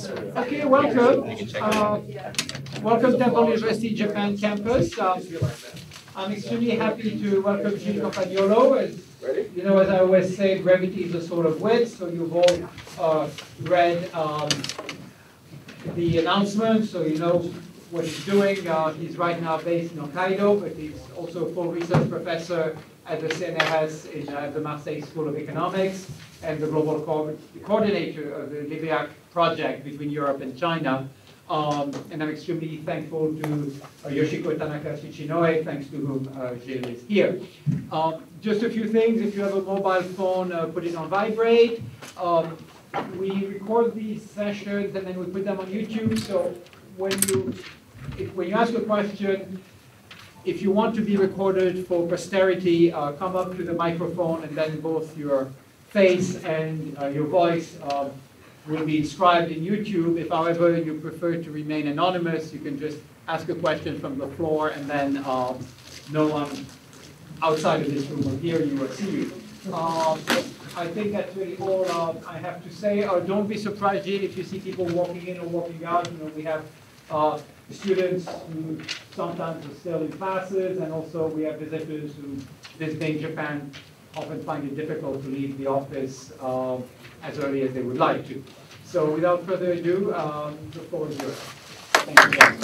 Okay, welcome. Welcome Temple University Japan campus. I'm extremely happy to welcome Gilles Campagnolo. As you know, as I always say, brevity is a sort of wit, so you've all read the announcement, so you know what he's doing. He's right now based in Hokkaido, but he's also a full research professor at the CNRS in the Marseille School of Economics and the global coordinator of the LIBEAC project between Europe and China. And I'm extremely thankful to Yoshiko Tanaka Shichinoe, thanks to whom Gilles is here. Just a few things. If you have a mobile phone, put it on vibrate. We record these sessions and then we put them on YouTube. So when you ask a question, if you want to be recorded for posterity, come up to the microphone and then both your face and your voice will be inscribed in YouTube. If, however, you prefer to remain anonymous, you can just ask a question from the floor and then no one outside of this room will hear you or see you. I think that's really all I have to say. Don't be surprised, Gilles, if you see people walking in or walking out. You know, we have students who sometimes are still in classes, and also we have visitors who, visiting Japan, often find it difficult to leave the office as early as they would like to. So without further ado, the floor is yours. Thank you again.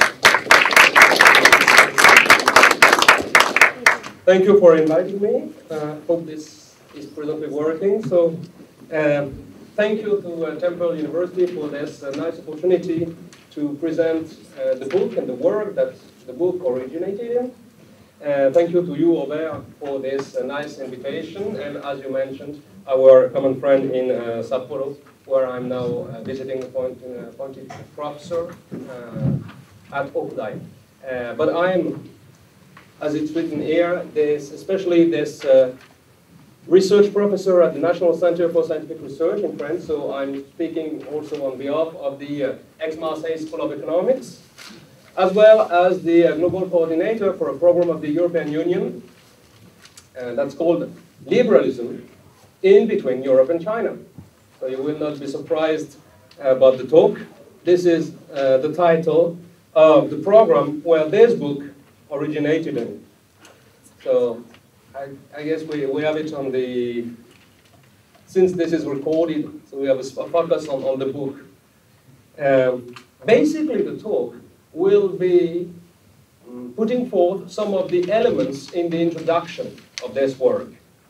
Thank you for inviting me. Hope this is presently working. So thank you to Temple University for this nice opportunity to present the book and the work that the book originated in. Thank you to you, Robert, for this nice invitation, and as you mentioned, our common friend in Sapporo, where I'm now visiting appointed professor at Okudai. But I'm, as it's written here, especially this research professor at the National Center for Scientific Research in France, so I'm speaking also on behalf of the Aix-Marseille School of Economics, as well as the global coordinator for a program of the European Union that's called Liberalism in between Europe and China. So you will not be surprised about the talk. This is the title of the program where this book originated in. So I guess we have it on the, since this is recorded, so we have a focus on the book. Basically the talk will be putting forth some of the elements in the introduction of this work.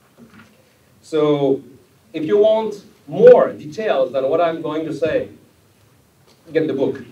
So if you want more details than what I'm going to say, get the book.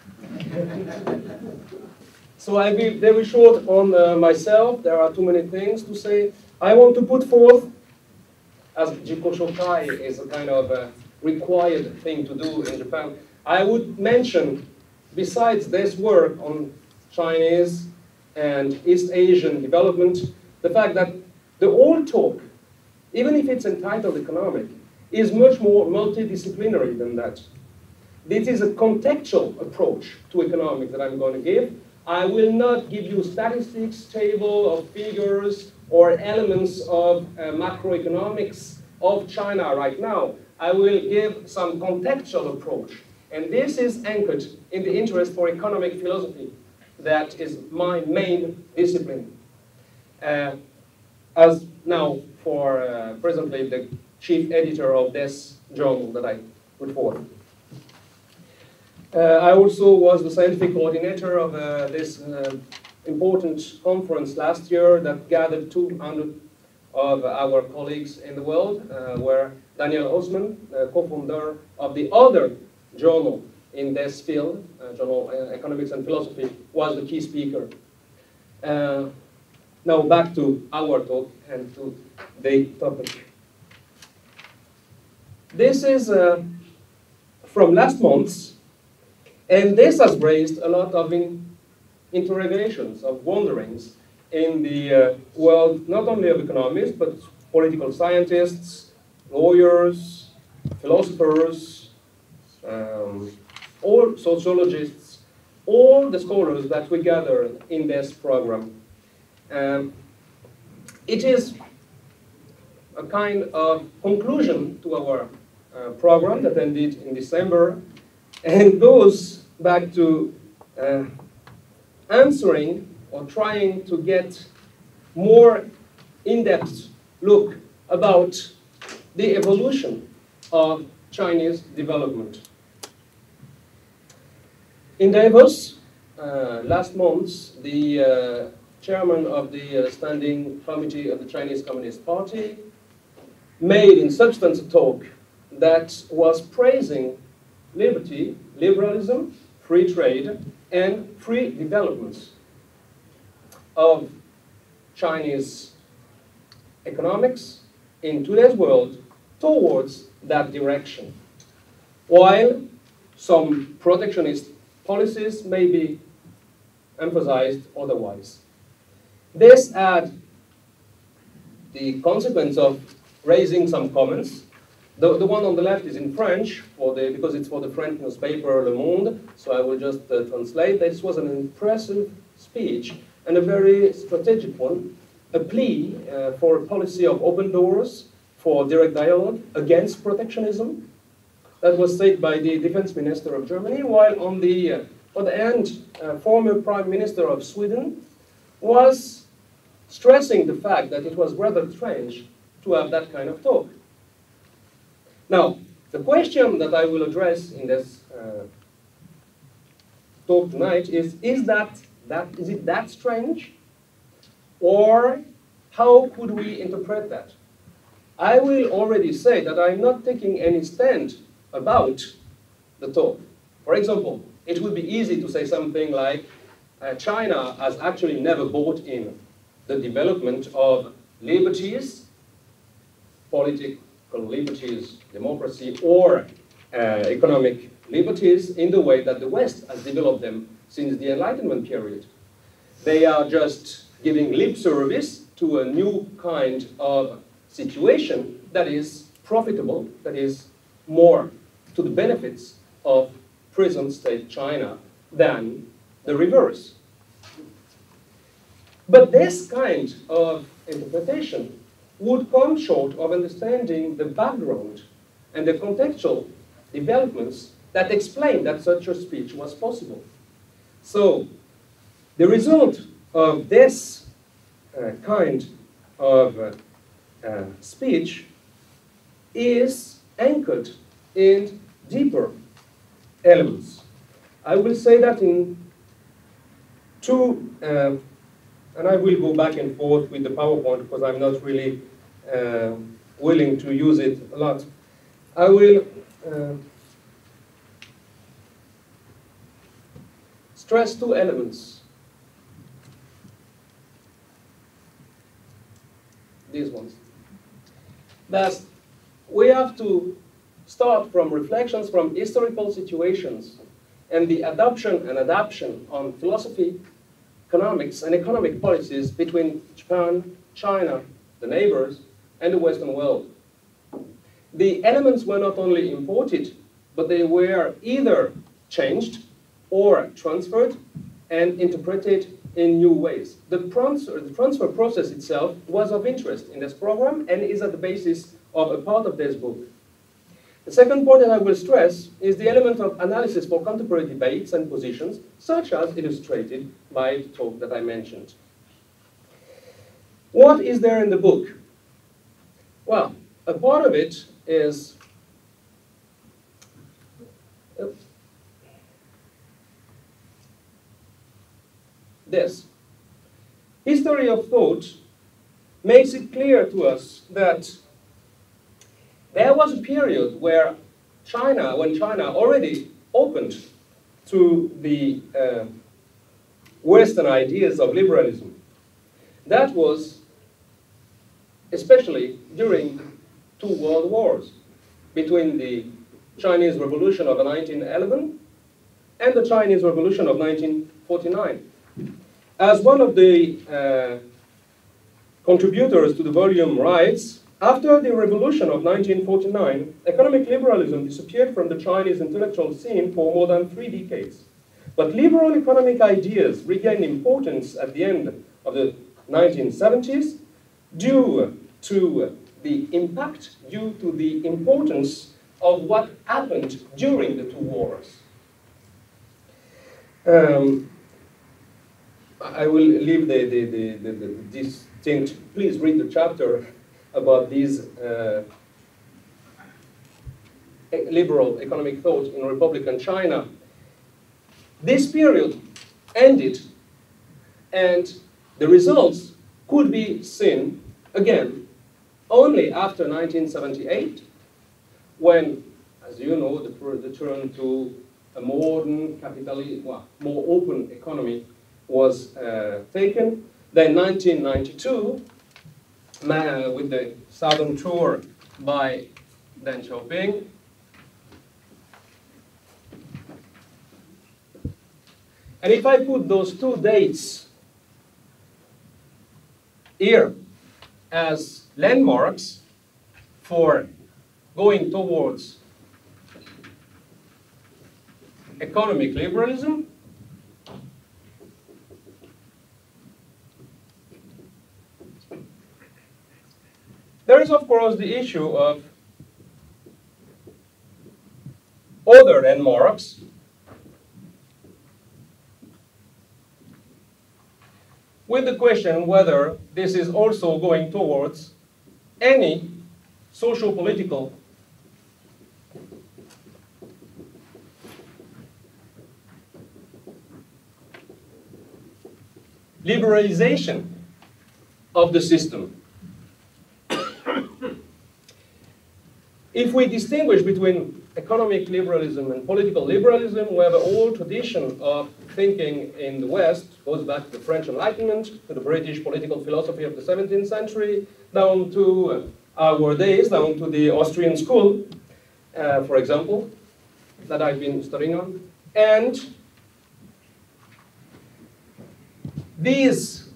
So I'll be very short on myself. There are too many things to say. I want to put forth, as Jiko Shokai is a kind of required thing to do in Japan, I would mention, besides this work on Chinese and East Asian development, the fact that the whole talk, even if it's entitled economic, is much more multidisciplinary than that. This is a contextual approach to economics that I'm going to give. I will not give you statistics, table of figures, or elements of macroeconomics of China right now. I will give some contextual approach. And this is anchored in the interest for economic philosophy. That is my main discipline. As now for presently the chief editor of this journal that I put forth. I also was the scientific coordinator of this important conference last year that gathered 200 of our colleagues in the world, where Daniel Osman, co-founder of the other journal in this field, Journal Economics and Philosophy, was the key speaker. Now back to our talk and to the topic. This is from last month, and this has raised a lot of interrogations, of wonderings in the world, not only of economists, but political scientists, lawyers, philosophers, all sociologists, all the scholars that we gather in this program. It is a kind of conclusion to our program that ended in December and goes back to answering or trying to get more in-depth look about the evolution of Chinese development. In Davos, last month, the chairman of the Standing Committee of the Chinese Communist Party made in substance a talk that was praising liberty, liberalism, free trade, and free developments of Chinese economics in today's world towards that direction, while some protectionist policies may be emphasized otherwise. This had the consequence of raising some comments. The one on the left is in French, because it's for the French newspaper Le Monde, so I will just translate. This was an impressive speech and a very strategic one, a plea for a policy of open doors, for direct dialogue against protectionism. That was said by the defense minister of Germany, while on the other hand, former prime minister of Sweden was stressing the fact that it was rather strange to have that kind of talk. Now, the question that I will address in this talk tonight is it that strange? Or how could we interpret that? I will already say that I'm not taking any stand about the talk. For example, it would be easy to say something like China has actually never bought in the development of liberties, political liberties, democracy, or economic liberties in the way that the West has developed them since the Enlightenment period. They are just giving lip service to a new kind of situation that is profitable, that is more to the benefits of present state China than the reverse. But this kind of interpretation would come short of understanding the background and the contextual developments that explain that such a speech was possible. So, the result of this kind of speech is anchored in deeper elements. I will say that in two, and I will go back and forth with the PowerPoint because I'm not really willing to use it a lot. I will stress two elements. These ones. That we have to start from reflections from historical situations and the adoption and adaptation on philosophy, economics, and economic policies between Japan, China, the neighbors, and the Western world. The elements were not only imported, but they were either changed or transferred and interpreted in new ways. The transfer process itself was of interest in this program and is at the basis of a part of this book. The second point that I will stress is the element of analysis for contemporary debates and positions, such as illustrated by the talk that I mentioned. What is there in the book? Well, a part of it is this. History of thought makes it clear to us that there was a period where when China already opened to the Western ideas of liberalism. That was especially during two world wars, between the Chinese Revolution of 1911 and the Chinese Revolution of 1949. As one of the contributors to the volume writes, after the revolution of 1949, economic liberalism disappeared from the Chinese intellectual scene for more than 3 decades. But liberal economic ideas regained importance at the end of the 1970s due to the impact, due to the importance of what happened during the two wars. I will leave the distinct. Please read the chapter about these liberal economic thought in Republican China. This period ended, and the results could be seen again only after 1978, when, as you know, the turn to a modern, more open economy was taken. Then 1992, with the Southern Tour by Deng Xiaoping. And if I put those two dates here as landmarks for going towards economic liberalism, there is, of course, the issue of other landmarks with the question whether this is also going towards any socio-political liberalization of the system. If we distinguish between economic liberalism and political liberalism, we have an old tradition of thinking in the West, goes back to the French Enlightenment, to the British political philosophy of the 17th century, down to our days, down to the Austrian school, for example, that I've been studying on. And these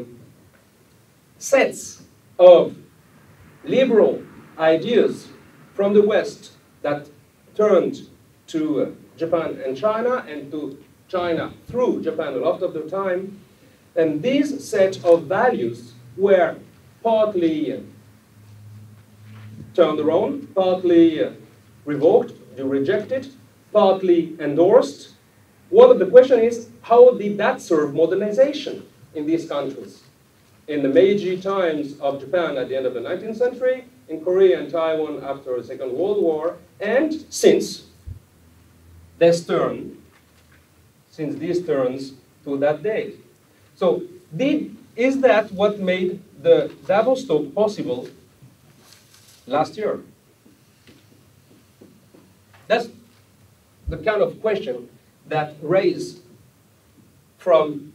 sets of liberal ideas from the West that turned to Japan and China, and to China through Japan a lot of the time, and these set of values were partly turned around, partly revoked, rejected, partly endorsed. One of the question is, how did that serve modernization in these countries? In the Meiji times of Japan at the end of the 19th century, in Korea and Taiwan after the Second World War, and since this turn, since these turns to that date. So, is that what made the Davos talk possible last year? That's the kind of question that raised from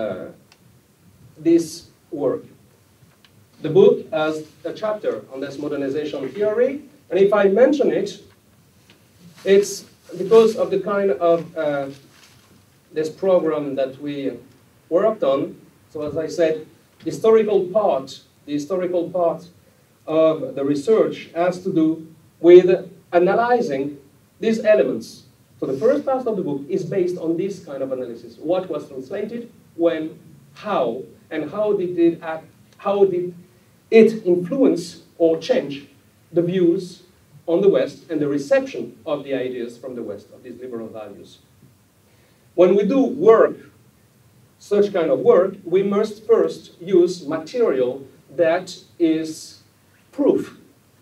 this work. The book has a chapter on this modernization theory, and if I mention it, it's because of the kind of this program that we worked on. So as I said, the historical part of the research has to do with analyzing these elements. So the first part of the book is based on this kind of analysis. What was translated, when, how, and how did it influence or change the views on the West and the reception of the ideas from the West, of these liberal values. When we do work, such kind of work, we must first use material that is proof,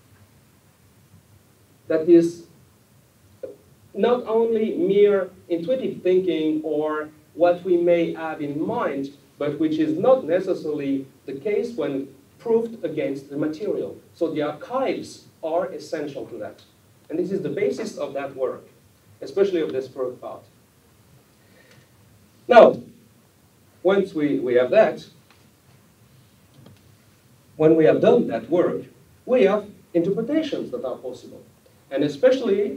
that is not only mere intuitive thinking or what we may have in mind, but which is not necessarily the case when proved against the material. So the archives are essential to that. And this is the basis of that work, especially of this first part. Now, once we have that, when we have done that work, we have interpretations that are possible. And especially,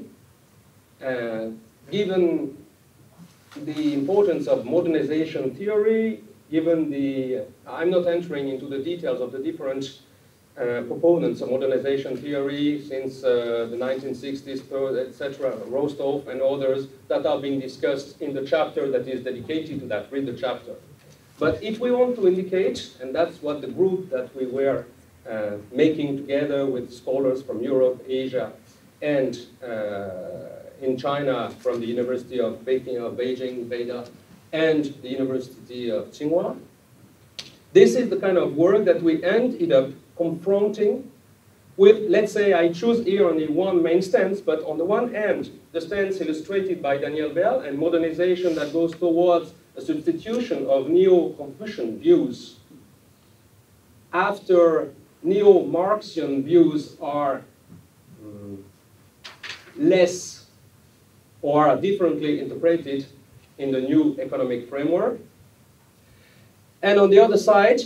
given the importance of modernization theory, given the, I'm not entering into the details of the different proponents of modernization theory since the 1960s, etc., Rostov and others that are being discussed in the chapter that is dedicated to that. Read the chapter. But if we want to indicate, and that's what the group that we were making together with scholars from Europe, Asia, and in China from the University of Beijing, Beida, and the University of Tsinghua. This is the kind of work that we ended up confronting with, let's say, I choose here only one main stance, but on the one hand, the stance illustrated by Daniel Bell and modernization that goes towards a substitution of neo-Confucian views after neo-Marxian views are less or are differently interpreted in the new economic framework. And on the other side,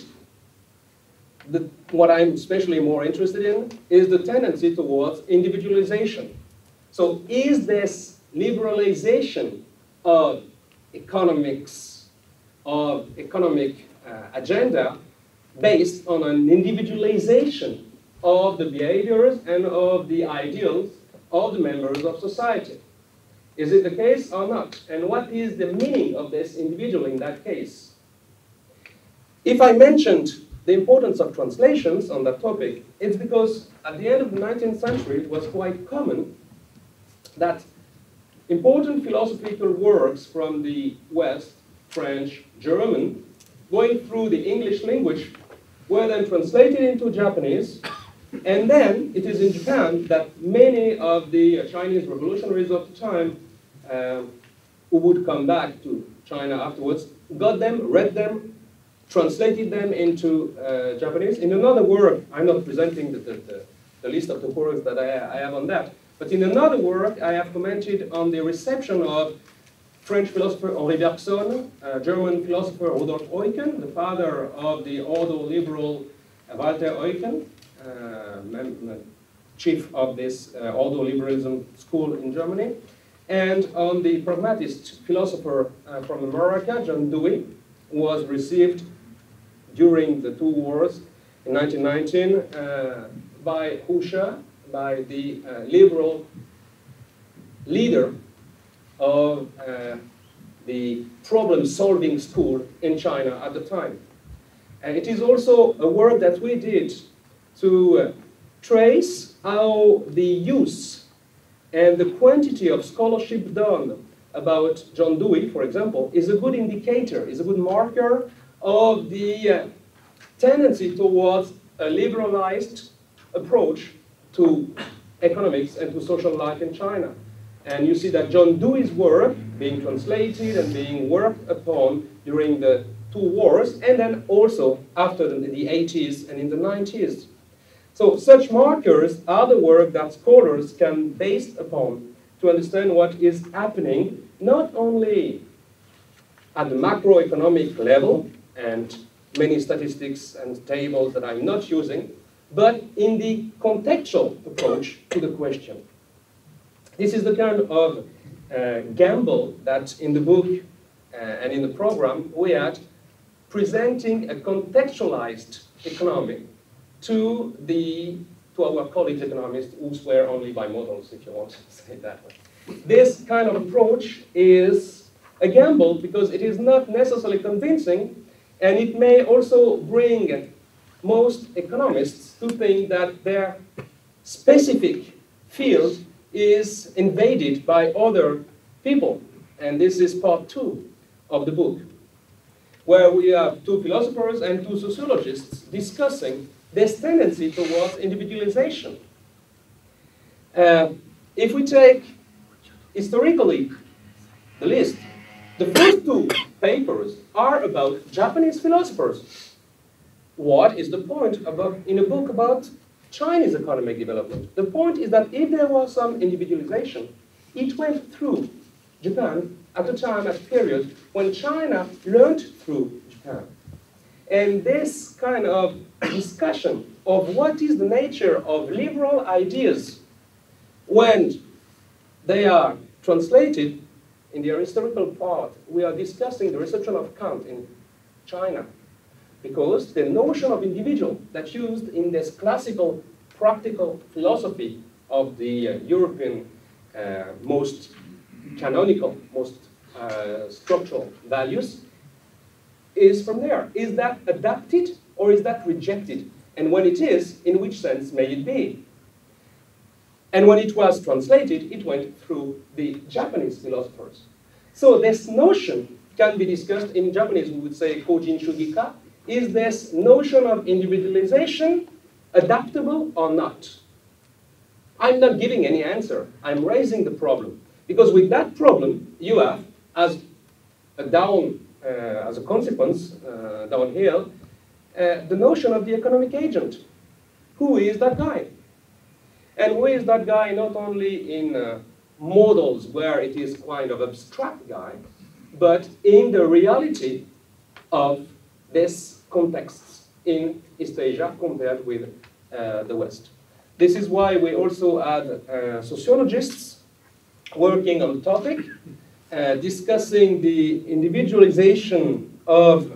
what I'm especially more interested in is the tendency towards individualization. So is this liberalization of economics, of economic agenda based on an individualization of the behaviors and of the ideals of the members of society? Is it the case or not? And what is the meaning of this individual in that case? If I mentioned the importance of translations on that topic, it's because at the end of the 19th century, it was quite common that important philosophical works from the West, French, German, going through the English language, were then translated into Japanese. And then it is in Japan that many of the Chinese revolutionaries of the time who would come back to China afterwards, got them, read them, translated them into Japanese. In another work, I'm not presenting the list of the works that I have on that, but in another work, I have commented on the reception of French philosopher Henri Bergson, German philosopher Rudolf Eucken, the father of the ordo-liberal Walter Eucken, chief of this ordo-liberalism school in Germany, and on the pragmatist philosopher from America, John Dewey, who was received during the two wars in 1919 by Husserl, by the liberal leader of the problem-solving school in China at the time. And it is also a work that we did to trace how the use and the quantity of scholarship done about John Dewey, for example, is a good indicator, is a good marker of the tendency towards a liberalized approach to economics and to social life in China. And you see that John Dewey's work being translated and being worked upon during the two wars, and then also after the 80s and in the 90s. So such markers are the work that scholars can base upon to understand what is happening, not only at the macroeconomic level, and many statistics and tables that I'm not using, but in the contextual approach to the question. This is the kind of gamble that in the book and in the program we had, presenting a contextualized economy to our colleagues economists who swear only by models, if you want to say it that way. This kind of approach is a gamble because it is not necessarily convincing, and it may also bring most economists to think that their specific field is invaded by other people. And this is part 2 of the book, where we have 2 philosophers and 2 sociologists discussing this tendency towards individualization. If we take historically the list, the first 2 papers are about Japanese philosophers. What is the point in a book about Chinese economic development? The point is that if there was some individualization, it went through Japan at a time, at a period, when China learned through Japan. And this kind of discussion of what is the nature of liberal ideas when they are translated in the historical part, we are discussing the reception of Kant in China. Because the notion of individual that's used in this classical practical philosophy of the European most canonical, most structural values is from there. Is that adapted or is that rejected? And when it is, in which sense may it be? And when it was translated, it went through the Japanese philosophers. So this notion can be discussed. In Japanese, we would say Kojin Shugika. Is this notion of individualization adaptable or not? I'm not giving any answer. I'm raising the problem. Because with that problem, you have, as a consequence, downhill, the notion of the economic agent. Who is that guy? And who is that guy not only in models where it is kind of abstract guy, but in the reality of this context in East Asia compared with the West. This is why we also had sociologists working on the topic, discussing the individualization of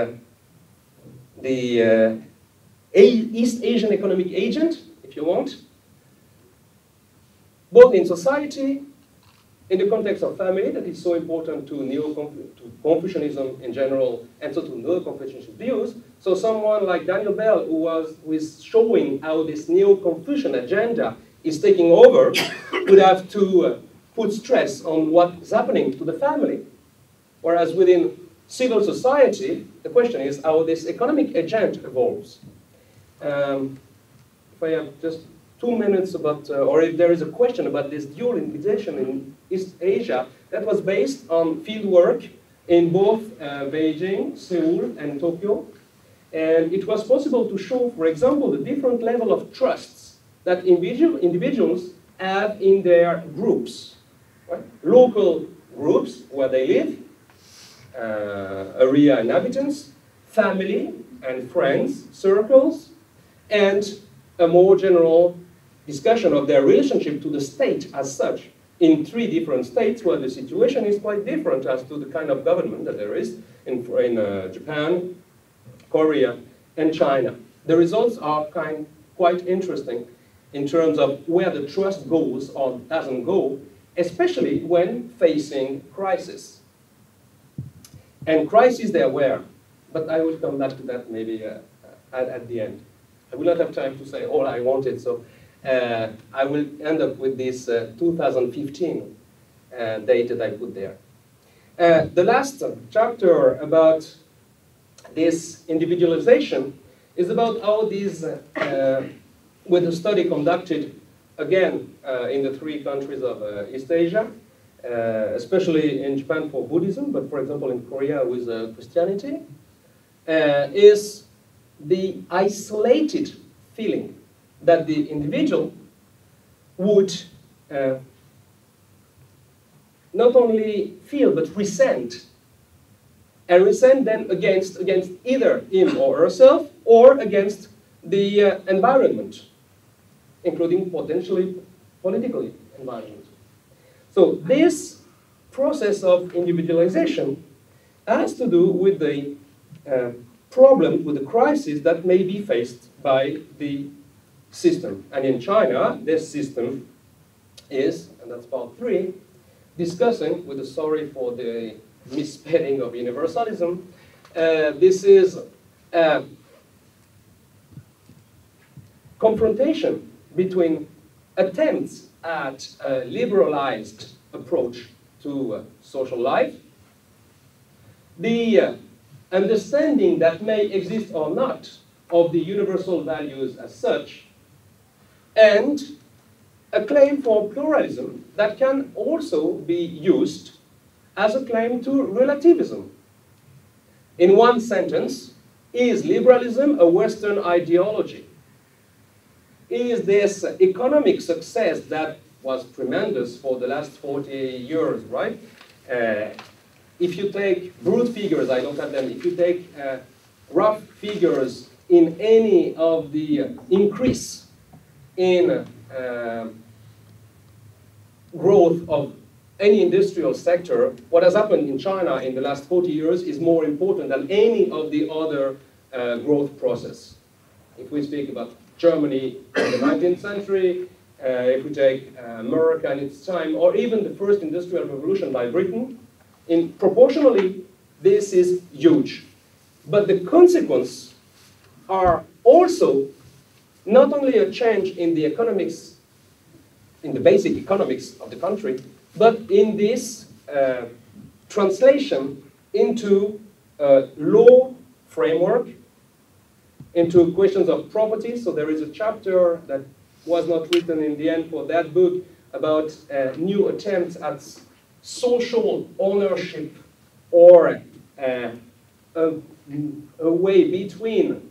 the East Asian economic agent, if you want, both in society, in the context of family, that is so important to Confucianism in general, and so to Neo-Confucianist views. So someone like Daniel Bell, who was showing how this Neo-Confucian agenda is taking over, would have to put stress on what is happening to the family. Whereas within civil society, the question is how this economic agent evolves. If I have just 2 minutes about, or if there is a question about this dual individualization in East Asia, that was based on field work in both Beijing, Seoul, and Tokyo. And it was possible to show, for example, the different level of trusts that individuals have in their groups. Right? Local groups where they live, area inhabitants, family and friends, circles, and a more general discussion of their relationship to the state as such in 3 different states where the situation is quite different as to the kind of government that there is in Japan, Korea, and China. The results are quite interesting in terms of where the trust goes or doesn't go, especially when facing crisis. And crisis there were, but I will come back to that maybe at the end. I will not have time to say all I wanted, so I will end up with this 2015 date that I put there. The last chapter about this individualization is about how these, with a study conducted again in the 3 countries of East Asia, especially in Japan for Buddhism, but for example in Korea with Christianity, is the isolated feeling that the individual would not only feel but resent, and resent then against either him or herself or against the environment, including potentially political environment. So this process of individualization has to do with the problem, with the crisis that may be faced by the system. And in China, this system is, and that's part 3, discussing, with the sorry for the misspelling of universalism, this is a confrontation between attempts at a liberalized approach to social life, the understanding that may exist or not of the universal values as such, and a claim for pluralism that can also be used as a claim to relativism. In one sentence, is liberalism a Western ideology? Is this economic success that was tremendous for the last 40 years, right? If you take brute figures, I don't have them, if you take rough figures in any of the increase in growth of any industrial sector, what has happened in China in the last 40 years is more important than any of the other growth process. If we speak about Germany in the 19th century, if we take America in its time, or even the first industrial revolution by Britain, proportionally, this is huge. But the consequences are also not only a change in the economics, in the basic economics of the country, but in this translation into a law framework, into questions of property. So there is a chapter that was not written in the end for that book about new attempts at social ownership, or a way between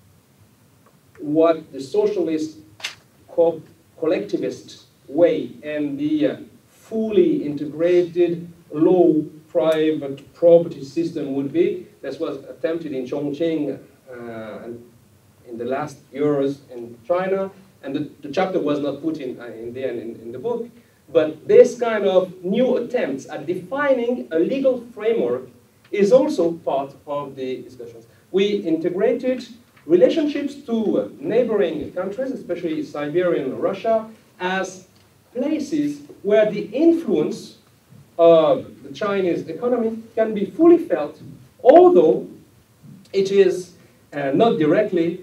what the socialist collectivist way and the fully integrated law private property system would be. This was attempted in Chongqing in the last years in China, and the chapter was not put in the end in the book. But this kind of new attempts at defining a legal framework is also part of the discussions. We integrated relationships to neighboring countries, especially Siberia and Russia, as places where the influence of the Chinese economy can be fully felt, although it is not directly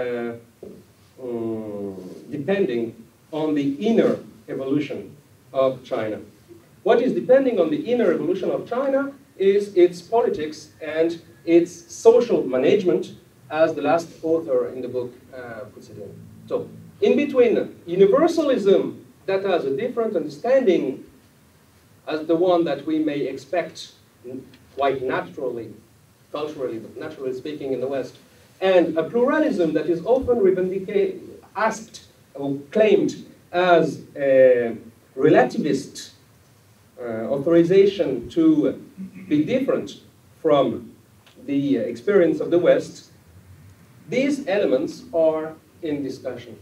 depending on the inner evolution of China. What is depending on the inner evolution of China is its politics and its social management, as the last author in the book puts it in. So, in between universalism that has a different understanding as the one that we may expect quite naturally, culturally, but naturally speaking in the West, and a pluralism that is often asked or claimed as a relativist authorization to be different from the experience of the West, these elements are in discussion.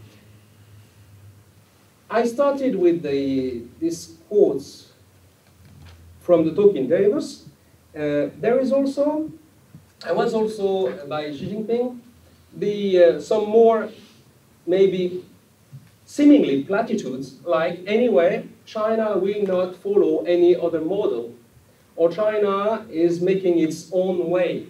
I started with these quotes from the talk in Davos. There is also, I was also by Xi Jinping, some more maybe seemingly platitudes like, anyway, China will not follow any other model, or China is making its own way.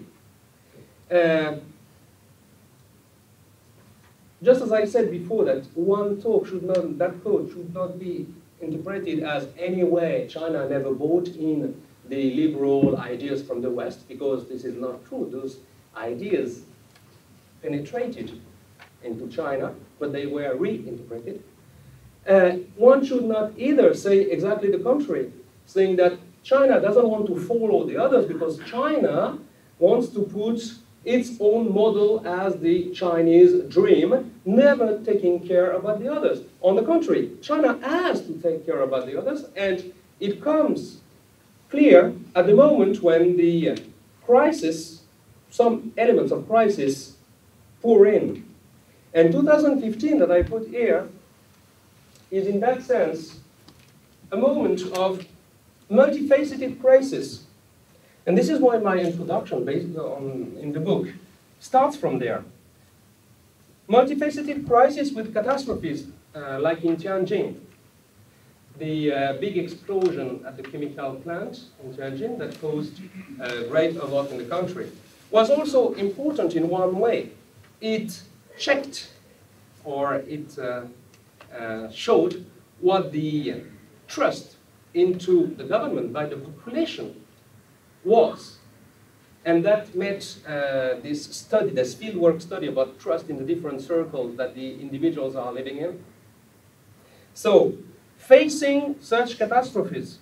Just as I said before, that that quote should not be interpreted as any way China never bought in the liberal ideas from the West, because this is not true. Those ideas penetrated into China, but they were reinterpreted. One should not either say exactly the contrary, saying that China doesn't want to follow the others because China wants to put its own model as the Chinese dream, never taking care about the others. On the contrary, China has to take care about the others, and it comes clear at the moment when the crisis, some elements of crisis, pour in. And 2015 that I put here is in that sense a moment of multifaceted crisis. And this is why my introduction, based in the book, starts from there. Multifaceted crisis with catastrophes, like in Tianjin. The big explosion at the chemical plant in Tianjin that caused great havoc in the country was also important in one way. It checked, or it showed what the trust into the government by the population was. And that made this study, this fieldwork study about trust in the different circles that the individuals are living in. So, facing such catastrophes,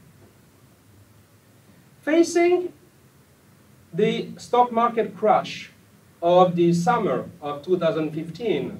facing the stock market crash of the summer of 2015,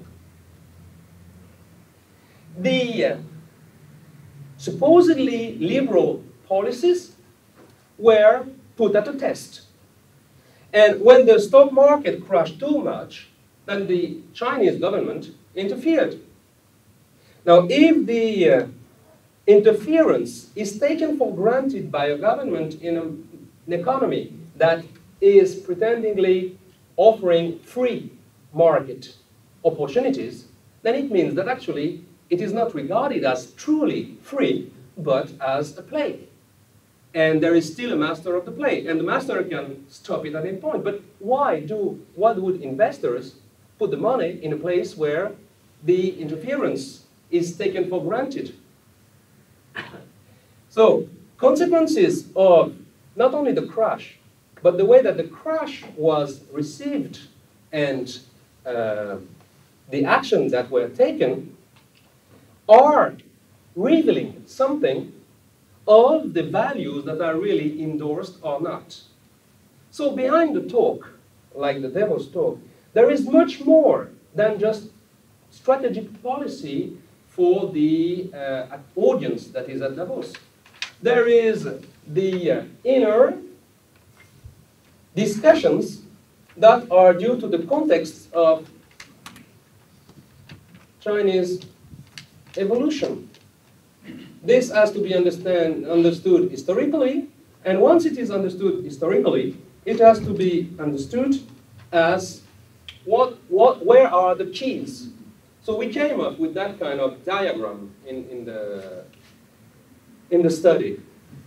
the supposedly liberal policies were put at a test. And when the stock market crashed too much, then the Chinese government interfered. Now, if the interference is taken for granted by a government in an economy that is pretendingly offering free market opportunities, then it means that actually it is not regarded as truly free, but as a play. And there is still a master of the play, and the master can stop it at any point. But why would investors put the money in a place where the interference is taken for granted? So, consequences of not only the crash, but the way that the crash was received and the actions that were taken are revealing something of the values that are really endorsed or not. So behind the talk, like the Davos talk, there is much more than just strategic policy for the audience that is at Davos. There is the inner discussions that are due to the context of Chinese evolution. This has to be understood historically, and once it is understood historically, it has to be understood as where are the keys. So we came up with that kind of diagram in the study,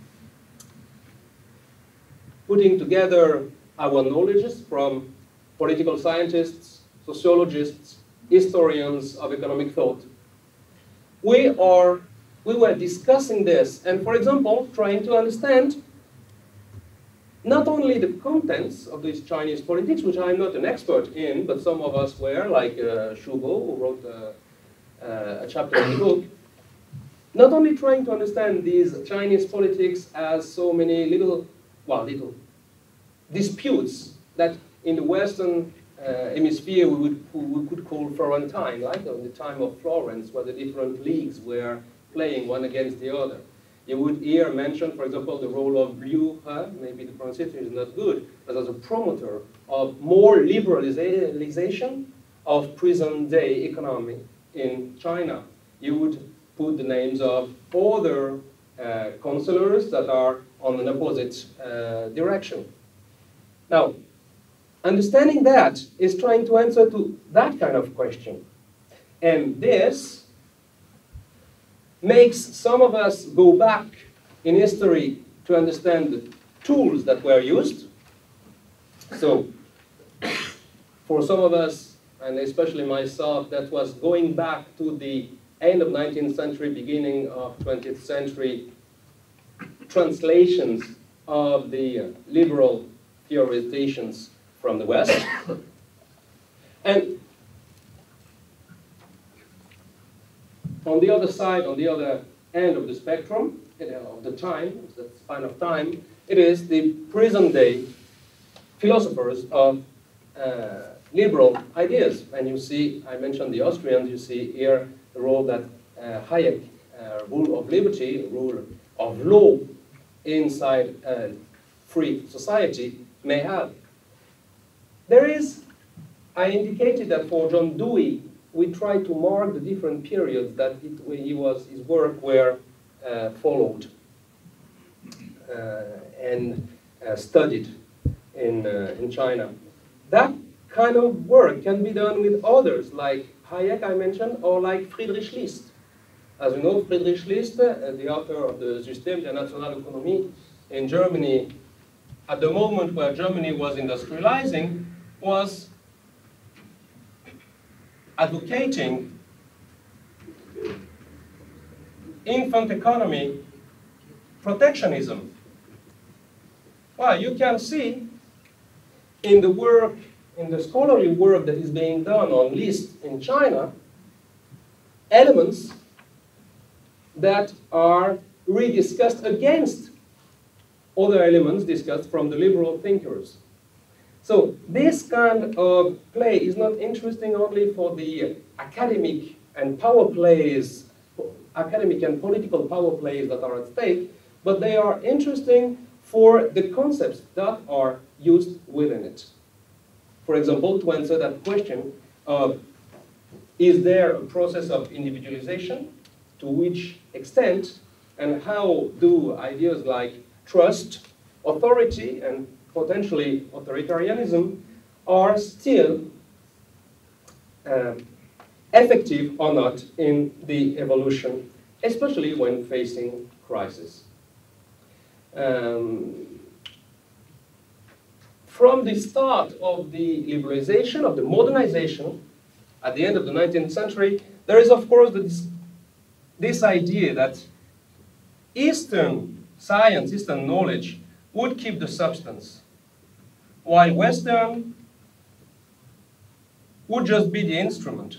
putting together our knowledges from political scientists, sociologists, historians of economic thought. We were discussing this, and for example, trying to understand not only the contents of this Chinese politics, which I'm not an expert in, but some of us were, like Shubo, who wrote a chapter in the book, not only trying to understand these Chinese politics as so many little disputes that in the Western hemisphere we could call Florentine, like in the time of Florence, where the different leagues were playing one against the other. You would hear mentioned, for example, the role of Liu He, maybe the pronunciation is not good, but as a promoter of more liberalization of present-day economy in China. You would put the names of other counselors that are on an opposite direction. Now, understanding that is trying to answer to that kind of question. And this makes some of us go back in history to understand the tools that were used. So, for some of us, and especially myself, that was going back to the end of 19th century, beginning of 20th century translations of the liberal theorizations from the West. And on the other side, on the other end of the spectrum, of the time, the span of time, it is the present-day philosophers of liberal ideas. And you see, I mentioned the Austrians, you see here the role that Hayek, rule of liberty, rule of law inside a free society may have. There is, I indicated that for John Dewey, we try to mark the different periods that his work were followed and studied in China. That kind of work can be done with others, like Hayek I mentioned, or like Friedrich List. As you know, Friedrich List, the author of the System der Nationalökonomie in Germany, at the moment where Germany was industrializing, was advocating infant economy protectionism. Well, you can see in the work, in the scholarly work that is being done on List in China, elements that are rediscussed against other elements discussed from the liberal thinkers. So this kind of play is not interesting only for the academic and power plays, academic and political power plays that are at stake, but they are interesting for the concepts that are used within it. For example, to answer that question of, is there a process of individualization? To which extent, and how do ideas like trust, authority, and potentially authoritarianism are still effective or not in the evolution, especially when facing crisis. From the start of the liberalization, of the modernization, at the end of the 19th century, there is of course this idea that Eastern science, Eastern knowledge, would keep the substance. while Western would just be the instrument.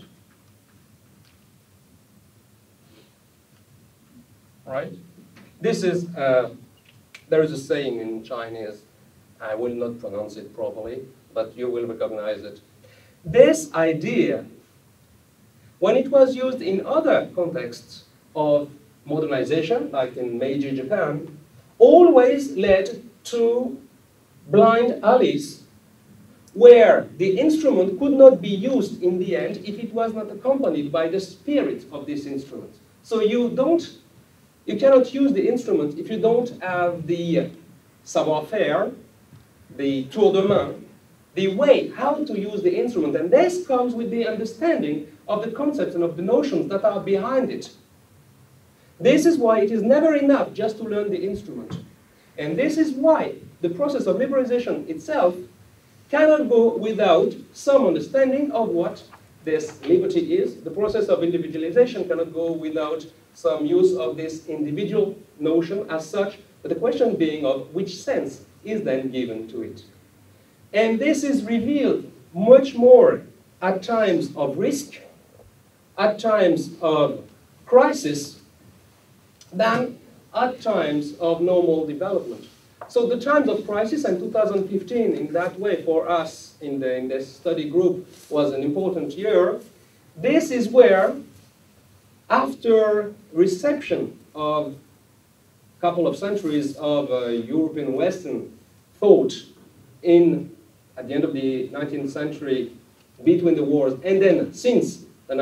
Right? This is, there is a saying in Chinese, I will not pronounce it properly, but you will recognize it. This idea, when it was used in other contexts of modernization, like in Meiji Japan, always led to blind alleys where the instrument could not be used in the end if it was not accompanied by the spirit of this instrument. So you cannot use the instrument if you don't have the savoir-faire, the tour de main, the way how to use the instrument. And this comes with the understanding of the concepts and of the notions that are behind it. This is why it is never enough just to learn the instrument. And this is why the process of liberalization itself cannot go without some understanding of what this liberty is. The process of individualization cannot go without some use of this individual notion as such, but the question being of which sense is then given to it. And this is revealed much more at times of risk, at times of crisis, than at times of normal development. So the times of crisis, and 2015 in that way for us in the study group was an important year. This is where, after reception of a couple of centuries of European Western thought at the end of the 19th century, between the wars, and then since the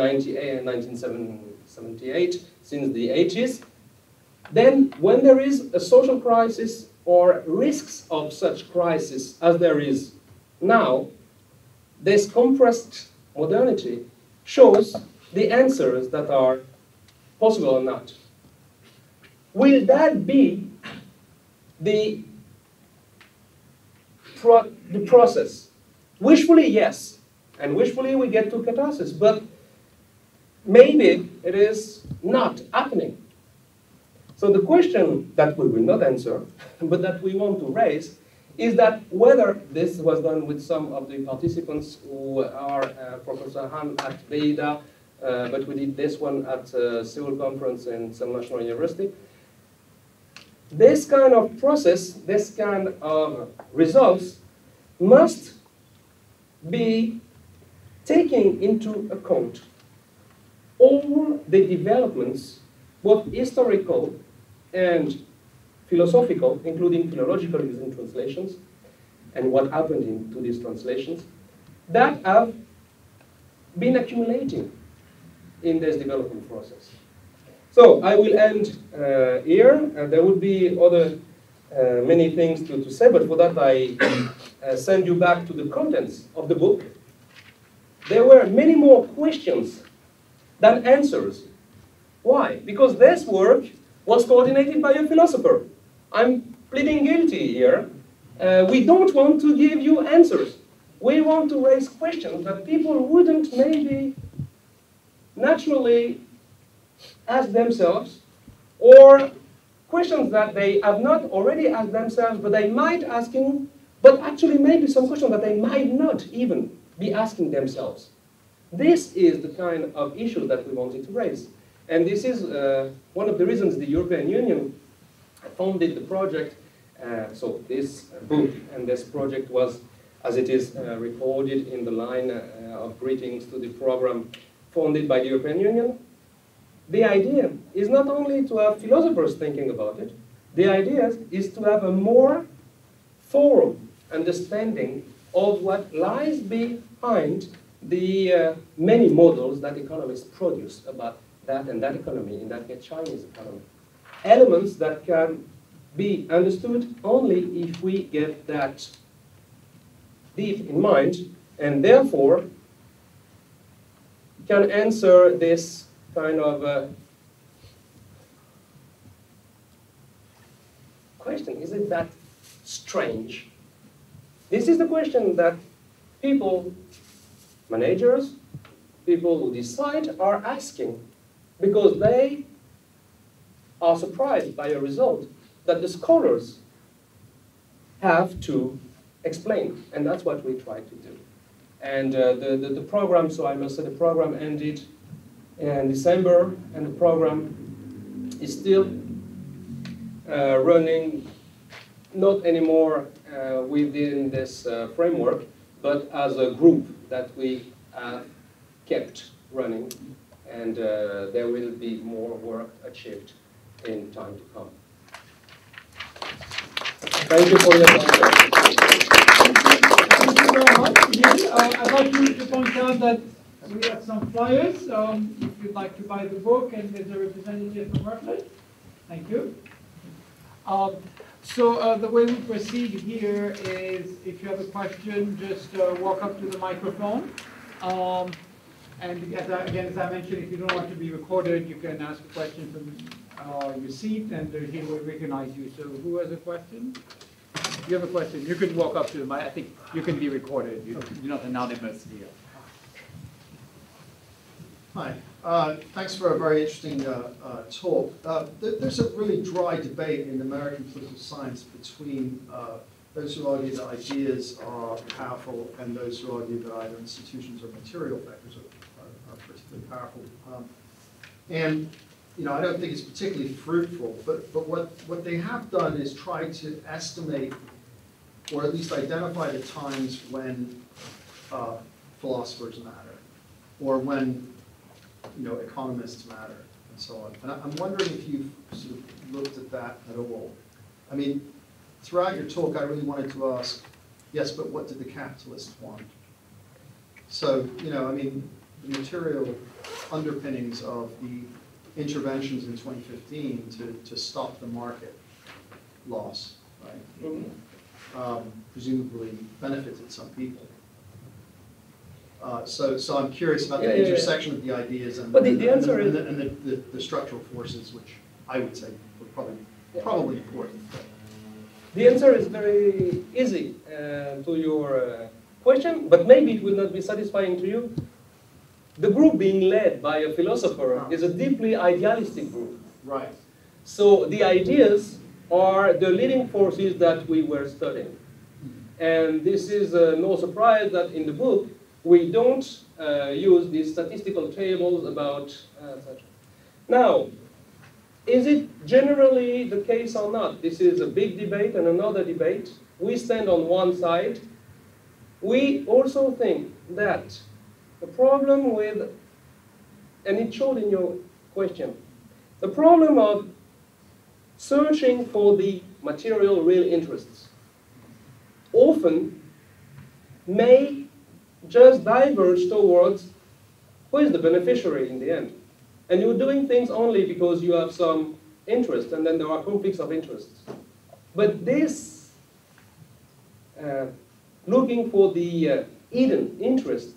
1978, since the 80s, then when there is a social crisis or risks of such crisis as there is now, this compressed modernity shows the answers that are possible or not. Will that be the process? Wishfully, yes. And wishfully we get to catharsis. But maybe it is not happening. So the question that we will not answer, but that we want to raise, is that whether this was done with some of the participants who are Professor Han at BEIDA, but we did this one at Seoul Conference in Seoul National University. This kind of process, this kind of results must be taking into account all the developments, both historical and philosophical, including philological using translations, and what happened to these translations, that have been accumulating in this development process. So I will end here, and there would be other many things to say, but for that I send you back to the contents of the book. There were many more questions than answers. Why? Because this work was coordinated by a philosopher. I'm pleading guilty here. We don't want to give you answers. We want to raise questions that people wouldn't maybe naturally ask themselves, or questions that they have not already asked themselves, but they might asking, but actually maybe some questions that they might not even be asking themselves. This is the kind of issue that we wanted to raise. And this is one of the reasons the European Union founded the project. So this book and this project was, as it is recorded in the line of greetings to the program funded by the European Union. The idea is not only to have philosophers thinking about it, the idea is to have a more thorough understanding of what lies behind the many models that economists produce about that and that economy, in that case Chinese economy. Elements that can be understood only if we get that deep in mind, and therefore can answer this kind of question. Is it that strange? This is the question that people, managers, people who decide are asking, because they are surprised by a result that the scholars have to explain, and that's what we try to do. And the program, so I must say the program ended in December, and the program is still running, not anymore within this framework, but as a group that we have kept running, and there will be more work achieved in time to come. Thank you for your attention. Thank you very much. Neil. I'd like to point out that we have some flyers if you'd like to buy the book, and there's a representative from Mercklet. Thank you. So the way we proceed here is, if you have a question, just walk up to the microphone. And again, as I mentioned, if you don't want to be recorded, you can ask a question from your seat, and he will recognize you. So who has a question? If you have a question, you can walk up to the mic. I think you can be recorded. You're not anonymous here. Hi. Thanks for a very interesting talk. There's a really dry debate in American political science between those who argue that ideas are powerful and those who argue that either institutions or material factors are particularly powerful. And I don't think it's particularly fruitful, but what they have done is try to estimate, or at least identify the times when philosophers matter, or when economists matter, and so on. And I'm wondering if you've sort of looked at that at all. I mean, throughout your talk, I really wanted to ask, yes, but what did the capitalists want? So, I mean, the material underpinnings of the interventions in 2015 to stop the market loss, right? Mm-hmm. Presumably benefited some people. So I'm curious about the intersection of the ideas and the structural forces, which I would say were probably important. The answer is very easy to your question, but maybe it will not be satisfying to you. The group being led by a philosopher is a deeply idealistic group. Right. So the ideas are the leading forces that we were studying. And this is no surprise that in the book, we don't use these statistical tables about such. Now, is it generally the case or not? This is a big debate and another debate. We stand on one side. We also think that the problem with, and it showed in your question, the problem of searching for the material real interests often may just diverge towards who is the beneficiary in the end. And you're doing things only because you have some interest, and then there are conflicts of interests. But this looking for the hidden interest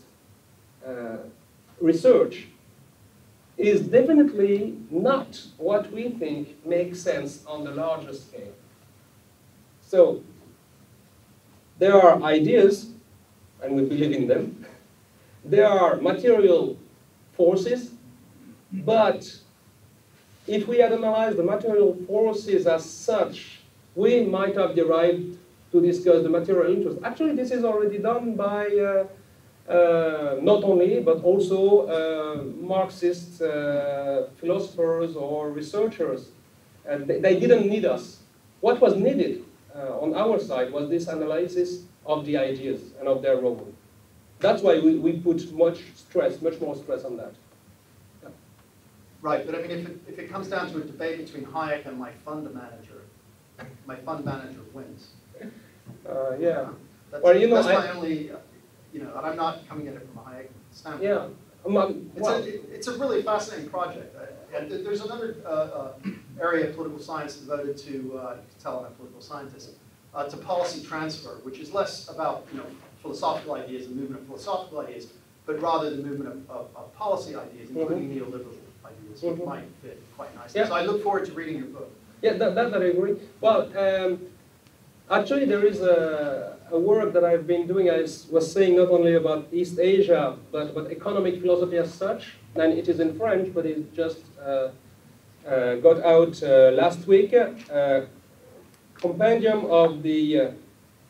research is definitely not what we think makes sense on the larger scale. So there are ideas, and we believe in them. There are material forces, but if we had analyzed the material forces as such, we might have derived to discuss the material interest. Actually, this is already done by not only, but also Marxist philosophers or researchers. They didn't need us. What was needed on our side was this analysis of the ideas and of their role. That's why we put much more stress on that. Yeah. Right, but I mean, if it comes down to a debate between Hayek and my fund manager wins. Yeah. That's, well, that's my only, and I'm not coming at it from a Hayek standpoint. Yeah. It's a really fascinating project. And there's another area of political science devoted to, you can tell I'm a political scientist, to policy transfer, which is less about philosophical ideas and movement of philosophical ideas, but rather the movement of policy ideas, including neoliberal ideas, which might fit quite nicely. Yeah. So I look forward to reading your book. Yeah, that I agree. Well, actually there is a work that I've been doing, I was saying not only about East Asia, but about economic philosophy as such, and it is in French, but it just got out last week. Compendium of the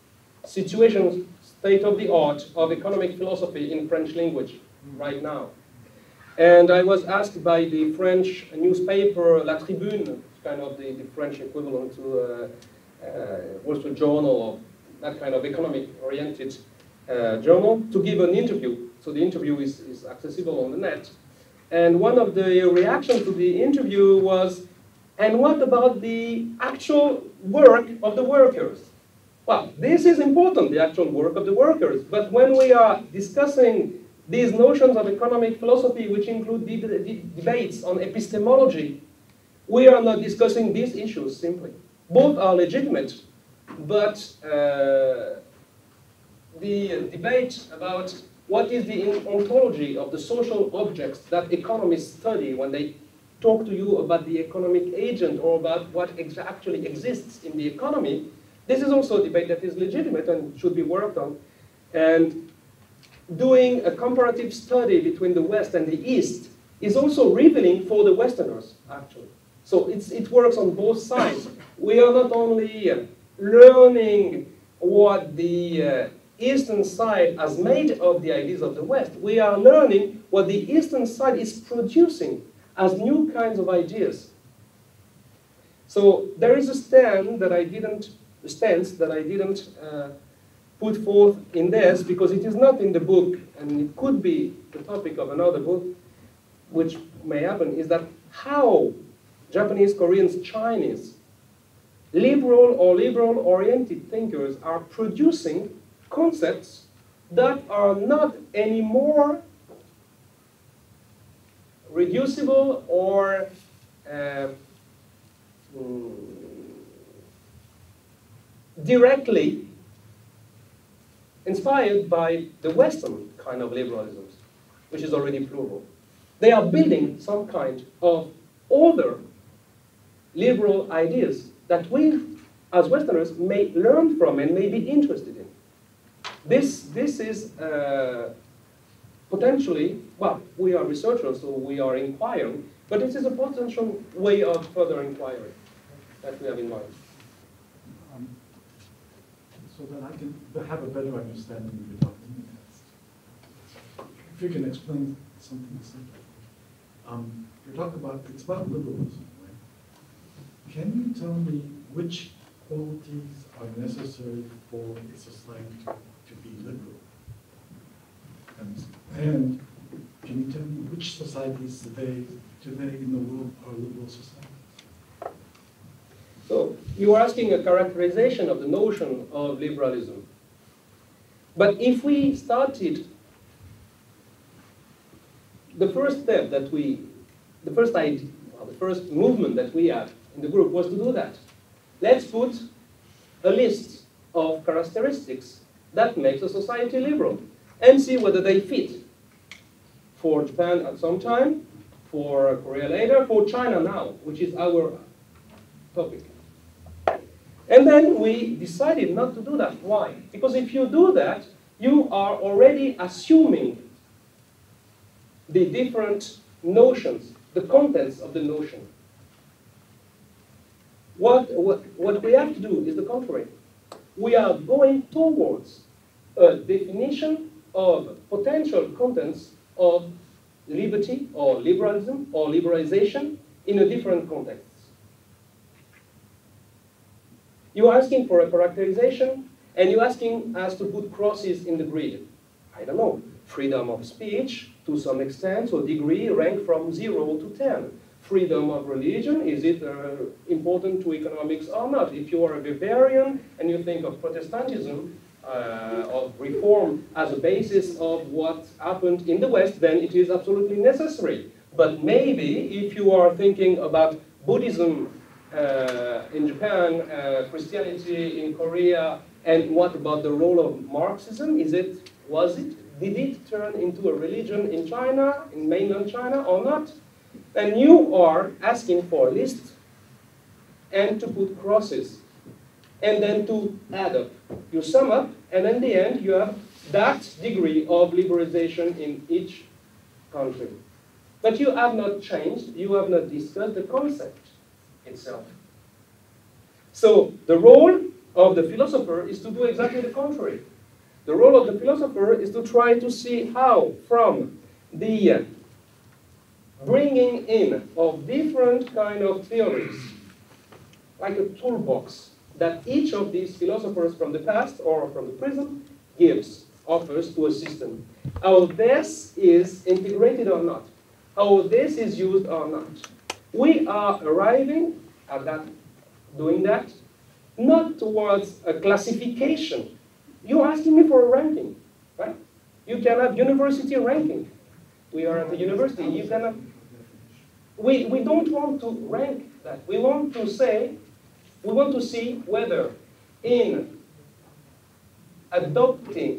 situation, state of the art of economic philosophy in French language right now. And I was asked by the French newspaper La Tribune, kind of the French equivalent to Wall Street Journal, or that kind of economic-oriented journal, to give an interview. So the interview is accessible on the net. And one of the reactions to the interview was, and what about the actual work of the workers? Well, this is important, the actual work of the workers. But when we are discussing these notions of economic philosophy, which include debates on epistemology, we are not discussing these issues simply. Both are legitimate, but the debate about what is the ontology of the social objects that economists study when they talk to you about the economic agent or about what actually exists in the economy, this is also a debate that is legitimate and should be worked on. And doing a comparative study between the West and the East is also revealing for the Westerners, actually. So it works on both sides. We are not only learning what the Eastern side has made of the ideas of the West, we are learning what the Eastern side is producing as new kinds of ideas. So there is a stance that I didn't put forth in this because it is not in the book, and it could be the topic of another book, which may happen, is that how Japanese, Koreans, Chinese, liberal or liberal-oriented thinkers are producing concepts that are not anymore reducible or directly inspired by the Western kind of liberalism, which is already plural. They are building some kind of other liberal ideas that we, as Westerners, may learn from and may be interested in. This is potentially, well, we are researchers, so we are inquiring, but it is a potential way of further inquiry that we have in mind. So that I can have a better understanding of your talking. If you can explain something simple. You're talking about, it's about liberalism, right? Can you tell me which qualities are necessary for a society to be liberal? And can you tell me which societies today in the world are liberal societies? So you are asking a characterization of the notion of liberalism. But if we started, the first step that the first idea, well, the first movement that we had in the group was to do that. Let's put a list of characteristics that makes a society liberal and see whether they fit for Japan at some time, for Korea later, for China now, which is our topic. And then we decided not to do that. Why? Because if you do that, you are already assuming the different notions, the contents of the notion. What we have to do is the contrary. We are going towards a definition of potential contents of liberty or liberalism or liberalization in a different context. You're asking for a characterization, and you're asking us to put crosses in the grid. I don't know, freedom of speech, to some extent, or degree, rank from 0 to 10. Freedom of religion, is it important to economics or not? If you are a Bavarian and you think of Protestantism, of reform as a basis of what happened in the West, then it is absolutely necessary. But maybe if you are thinking about Buddhism in Japan, Christianity in Korea, and what about the role of Marxism? Did it turn into a religion in China, in mainland China, or not? And you are asking for a list and to put crosses and then to add up. You sum up, and in the end, you have that degree of liberalization in each country. But you have not changed, you have not discussed the concept itself. So the role of the philosopher is to do exactly the contrary. The role of the philosopher is to try to see how, from the bringing in of different kind of theories, like a toolbox, that each of these philosophers from the past or from the present offers to a system. How this is integrated or not, how this is used or not. We are arriving at that, doing that, not towards a classification. You're asking me for a ranking, right? You can have university ranking. We are at the university, you cannot. We don't want to rank that. We want to say, we want to see whether in adopting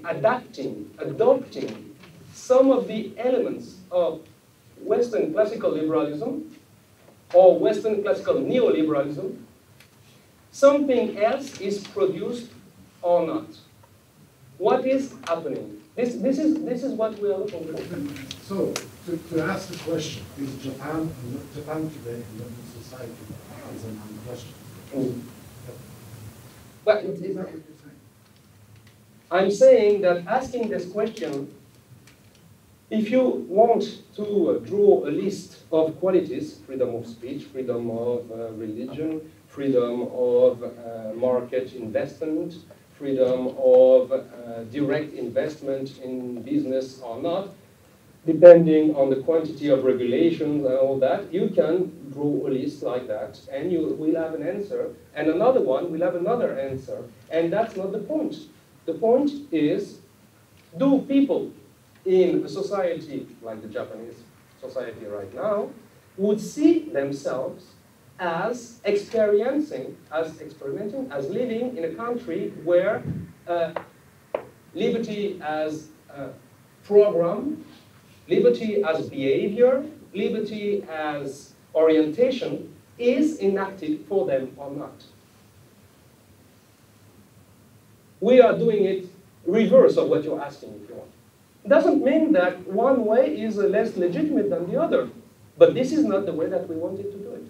some of the elements of Western classical liberalism or Western classical neoliberalism, something else is produced or not. What is happening? This is what we are looking for. So, to ask the question, is Japan today a liberal society is an question. But Is that what you're saying? I'm saying that asking this question, if you want to draw a list of qualities, freedom of speech, freedom of religion, freedom of market investment, freedom of direct investment in business or not, depending on the quantity of regulations and all that, you can draw a list like that, and you will have an answer, and another one will have another answer. And that's not the point. The point is, do people in a society like the Japanese society right now would see themselves as experimenting, as living in a country where liberty as program, liberty as behavior, liberty as orientation is enacted for them or not. We are doing it reverse of what you're asking, if you want. It doesn't mean that one way is less legitimate than the other, but this is not the way that we wanted to do it.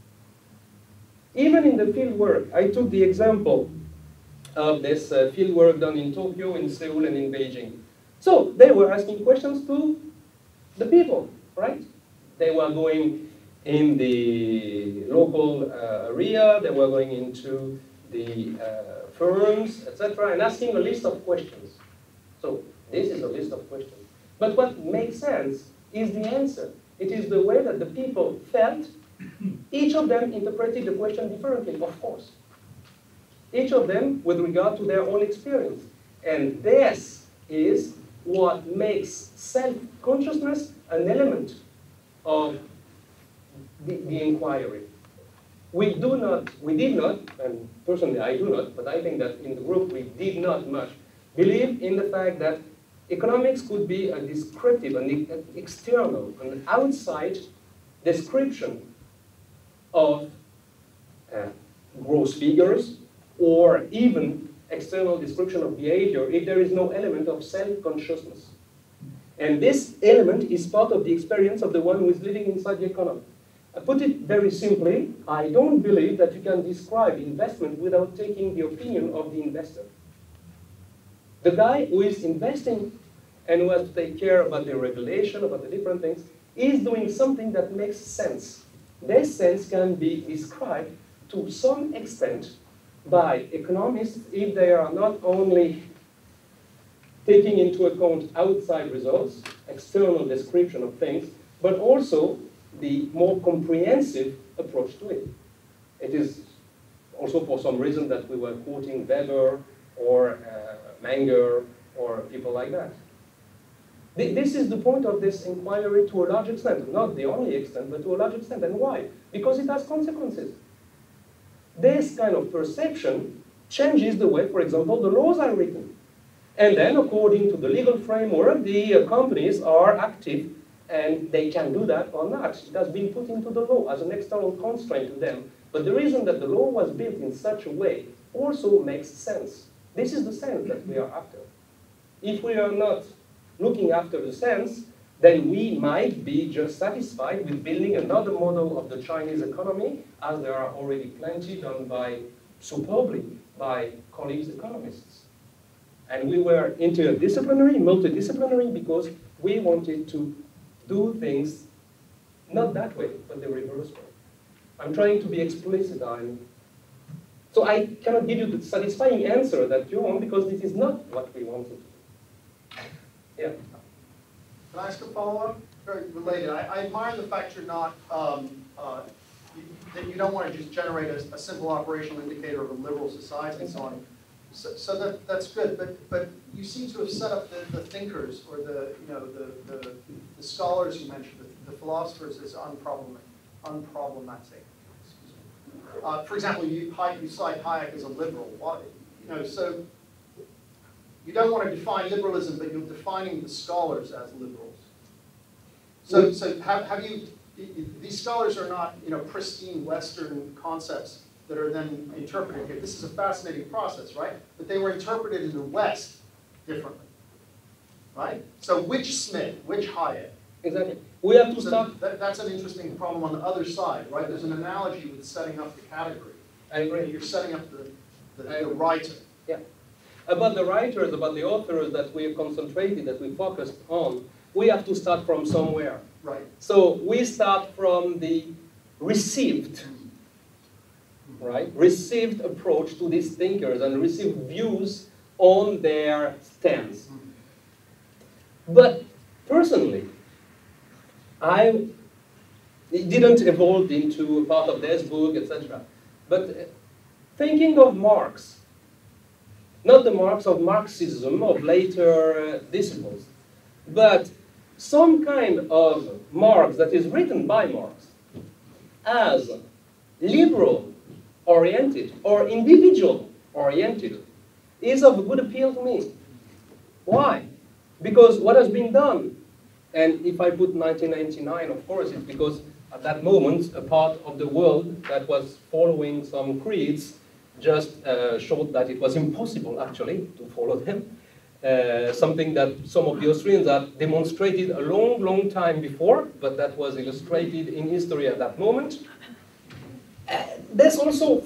Even in the field work, I took the example of this field work done in Tokyo, in Seoul, and in Beijing. So they were asking questions to the people, right? They were going in the local area, they were going into the firms, etc., and asking a list of questions. So this is a list of questions. But what makes sense is the answer. It is the way that the people felt. Each of them interpreted the question differently, of course. Each of them with regard to their own experience. And this is what makes self-consciousness an element of the inquiry. We did not, and personally I do not, but I think that in the group we did not much believe in the fact that economics could be a descriptive, an external, an outside description of gross figures, or even external description of behavior if there is no element of self-consciousness. And this element is part of the experience of the one who is living inside the economy. I put it very simply, I don't believe that you can describe investment without taking the opinion of the investor. The guy who is investing and who has to take care about the regulation, about the different things, is doing something that makes sense. This sense can be described to some extent by economists if they are not only taking into account outside results, external description of things, but also the more comprehensive approach to it. It is also for some reason that we were quoting Weber or Menger or people like that. This is the point of this inquiry to a large extent, not the only extent, but to a large extent. And why? Because it has consequences. This kind of perception changes the way, for example, the laws are written. And then, according to the legal framework, the companies are active, and they can do that or not. It has been put into the law as an external constraint to them. But the reason that the law was built in such a way also makes sense. This is the sense that we are after. If we are not looking after the sense, then we might be just satisfied with building another model of the Chinese economy, as there are already plenty done by superbly by colleagues economists. And we were interdisciplinary, multidisciplinary, because we wanted to do things not that way, but the reverse way. I'm trying to be explicit. So I cannot give you the satisfying answer that you want, because this is not what we wanted. Yeah. Can I ask a follow-up? Very related. I admire the fact you're not, that you don't want to just generate a simple operational indicator of a liberal society and so on. So that's good, but you seem to have set up the thinkers or the scholars you mentioned, the philosophers as unproblematic. For example, you cite Hayek as a liberal. Why, so you don't want to define liberalism, but you're defining the scholars as liberals. So have you? These scholars are not pristine Western concepts that are then interpreted here. This is a fascinating process, right? But they were interpreted in the West differently, right? So which Smith, which Hayek? Exactly. We have to start. That's an interesting problem on the other side, right? There's an analogy with setting up the category. I agree. You're setting up the writer. Yeah. About the writers, about the authors that we concentrated, that we focused on, we have to start from somewhere. Right. So we start from the received, right? Received approach to these thinkers and received views on their stance. But personally, it didn't evolve into a part of this book, etc. But thinking of Marx, not the Marx of Marxism of later disciples, but some kind of Marx that is written by Marx as liberal-oriented or individual-oriented is of good appeal to me. Why? Because what has been done, and if I put 1999, of course, it's because at that moment, a part of the world that was following some creeds just showed that it was impossible, actually, to follow them. Something that some of the Austrians had demonstrated a long, long time before, but that was illustrated in history at that moment. This also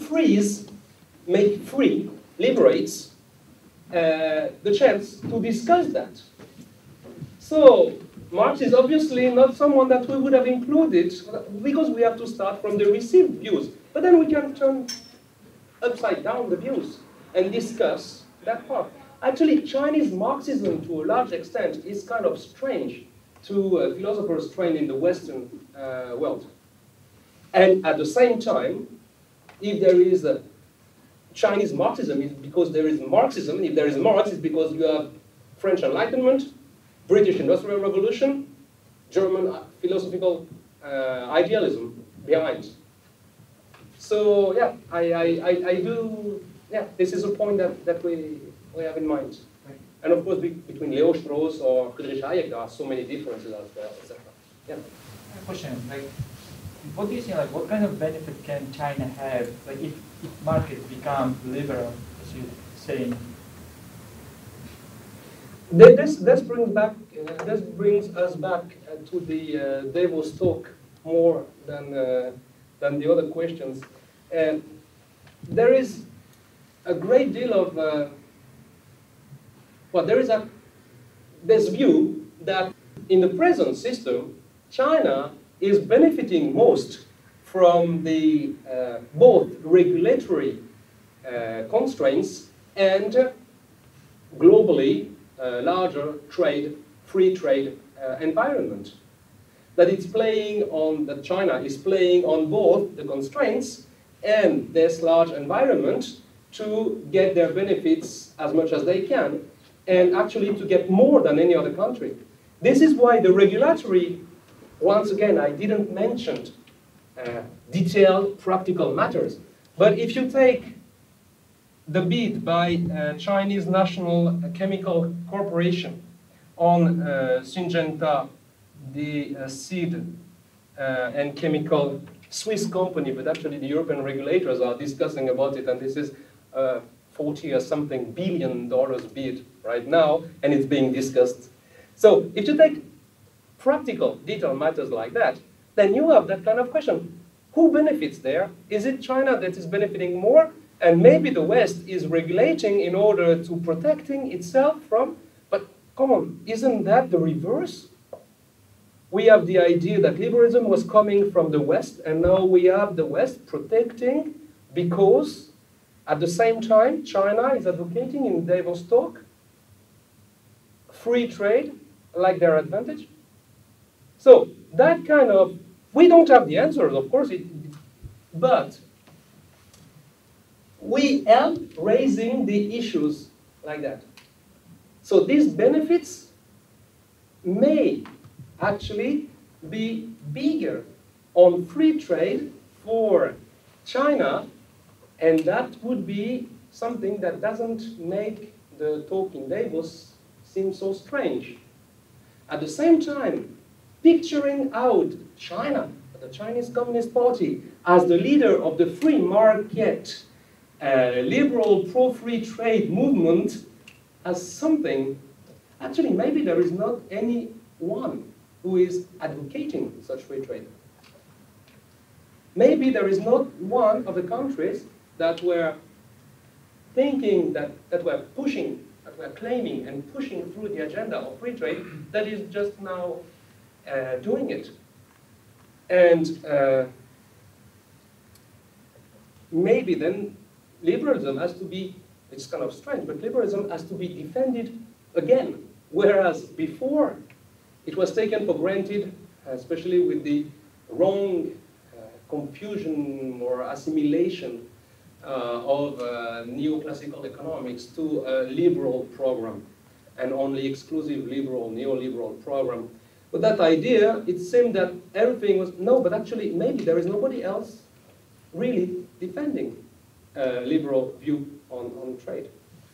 liberates the chance to discuss that. So Marx is obviously not someone that we would have included, because we have to start from the received views. But then we can turn upside down the views and discuss that part. Actually, Chinese Marxism, to a large extent, is kind of strange to philosophers trained in the Western world. And at the same time, if there is a Chinese Marxism, it's because there is Marxism. If there is Marx, it's because you have French Enlightenment, British Industrial Revolution, German philosophical idealism behind. So yeah, I do. Yeah, this is a point that we have in mind. And of course, between Leo Strauss or Friedrich Hayek, there are so many differences as well, etc. Yeah. Question, what do you think, what kind of benefit can China have, if markets become liberal, as you're saying? This brings us back to the Davos talk more than the other questions. There is a great deal of there is this view that in the present system, China is benefiting most from the both regulatory constraints and globally larger free trade environment. That China is playing on both the constraints and this large environment to get their benefits as much as they can, and actually to get more than any other country. This is why the regulatory, once again, I didn't mention detailed practical matters, but if you take the bid by Chinese National Chemical Corporation on Syngenta, the seed and chemical Swiss company, but actually the European regulators are discussing about it, and this is 40 or something billion bid right now, and it's being discussed. So if you take practical detailed matters like that, then you have that kind of question. Who benefits there? Is it China that is benefiting more? And maybe the West is regulating in order to protecting itself from, but come on, isn't that the reverse? We have the idea that liberalism was coming from the West, and now we have the West protecting because at the same time China is advocating in Davos talk free trade like their advantage. So that kind of, we don't have the answers, of course, but we help raising the issues like that. So these benefits may actually be bigger on free trade for China, and that would be something that doesn't make the talk in Davos seem so strange. At the same time, picturing out China, the Chinese Communist Party, as the leader of the free market, liberal pro-free trade movement as something, actually maybe there is not anyone who is advocating such free trade. Maybe there is not one of the countries that were thinking, that were pushing, that were claiming and pushing through the agenda of free trade that is just now doing it. And maybe then liberalism has to be, it's kind of strange, but liberalism has to be defended again. Whereas before, it was taken for granted, especially with the wrong confusion or assimilation of neoclassical economics to a liberal program, and only exclusive liberal, neoliberal program. But that idea, it seemed that everything was, no, but actually maybe there is nobody else really defending a liberal view on trade.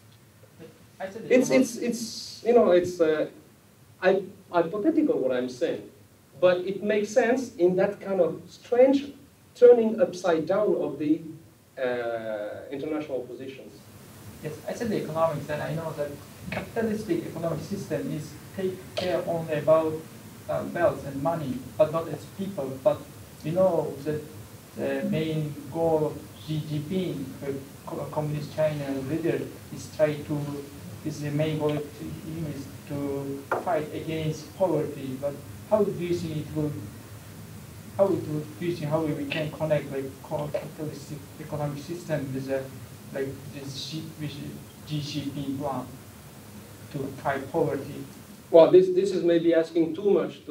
It's you know, it's hypothetical what I'm saying, but it makes sense in that kind of strange turning upside down of the international positions. Yes, I said the economics, and I know that capitalistic economic system is take care only about wealth and money, but not as people. But you know that the main goal of Xi Jinping, the communist China leader, is the main goal of him is to fight against poverty. But how do you think it will? How we can connect like capitalistic economic system with like this Xi Jinping plan to fight poverty? Well, this is maybe asking too much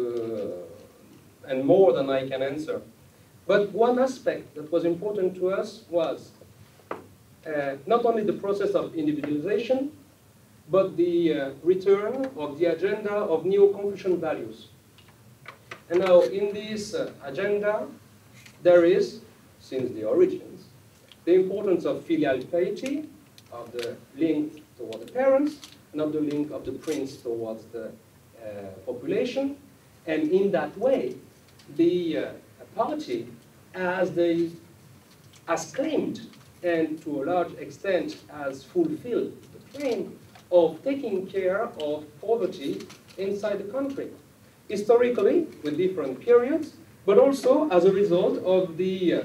and more than I can answer. But one aspect that was important to us was not only the process of individualization, but the return of the agenda of Neo-Confucian values. And now in this agenda, there is, since the origins, the importance of filial piety, of the link toward the parents, and of the link of the prince towards the population. And in that way, the party has claimed, and to a large extent has fulfilled the claim of taking care of poverty inside the country. Historically, with different periods, but also as a result of the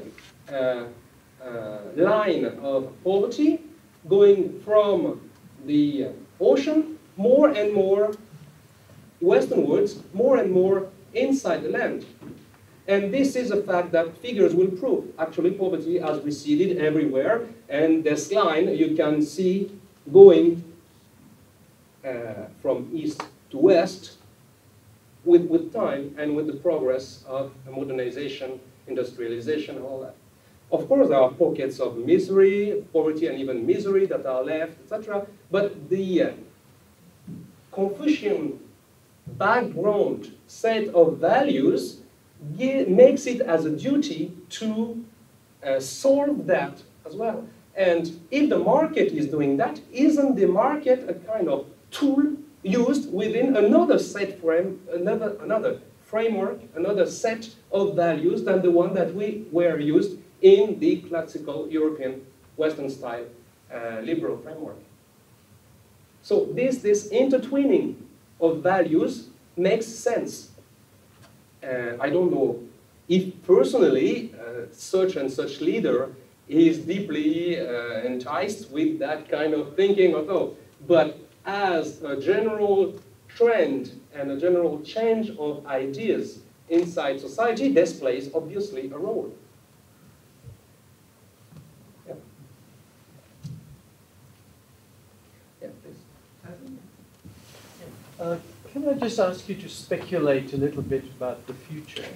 line of poverty going from the ocean more and more westernwards, more and more inside the land. And this is a fact that figures will prove. Actually, poverty has receded everywhere, and this line you can see going from east to west with time and with the progress of modernization, industrialization, and all that. Of course, there are pockets of misery, poverty, and even misery that are left, etc. But the Confucian background set of values makes it as a duty to solve that as well. And if the market is doing that, isn't the market a kind of tool used within another set frame, another framework, another set of values than the one that we were used in the classical European Western style liberal framework? So this intertwining of values makes sense. I don't know if personally such and such leader is deeply enticed with that kind of thinking of, oh, but as a general trend and a general change of ideas inside society, this plays obviously a role. Yeah. Yeah, please. Can I just ask you to speculate a little bit about the future?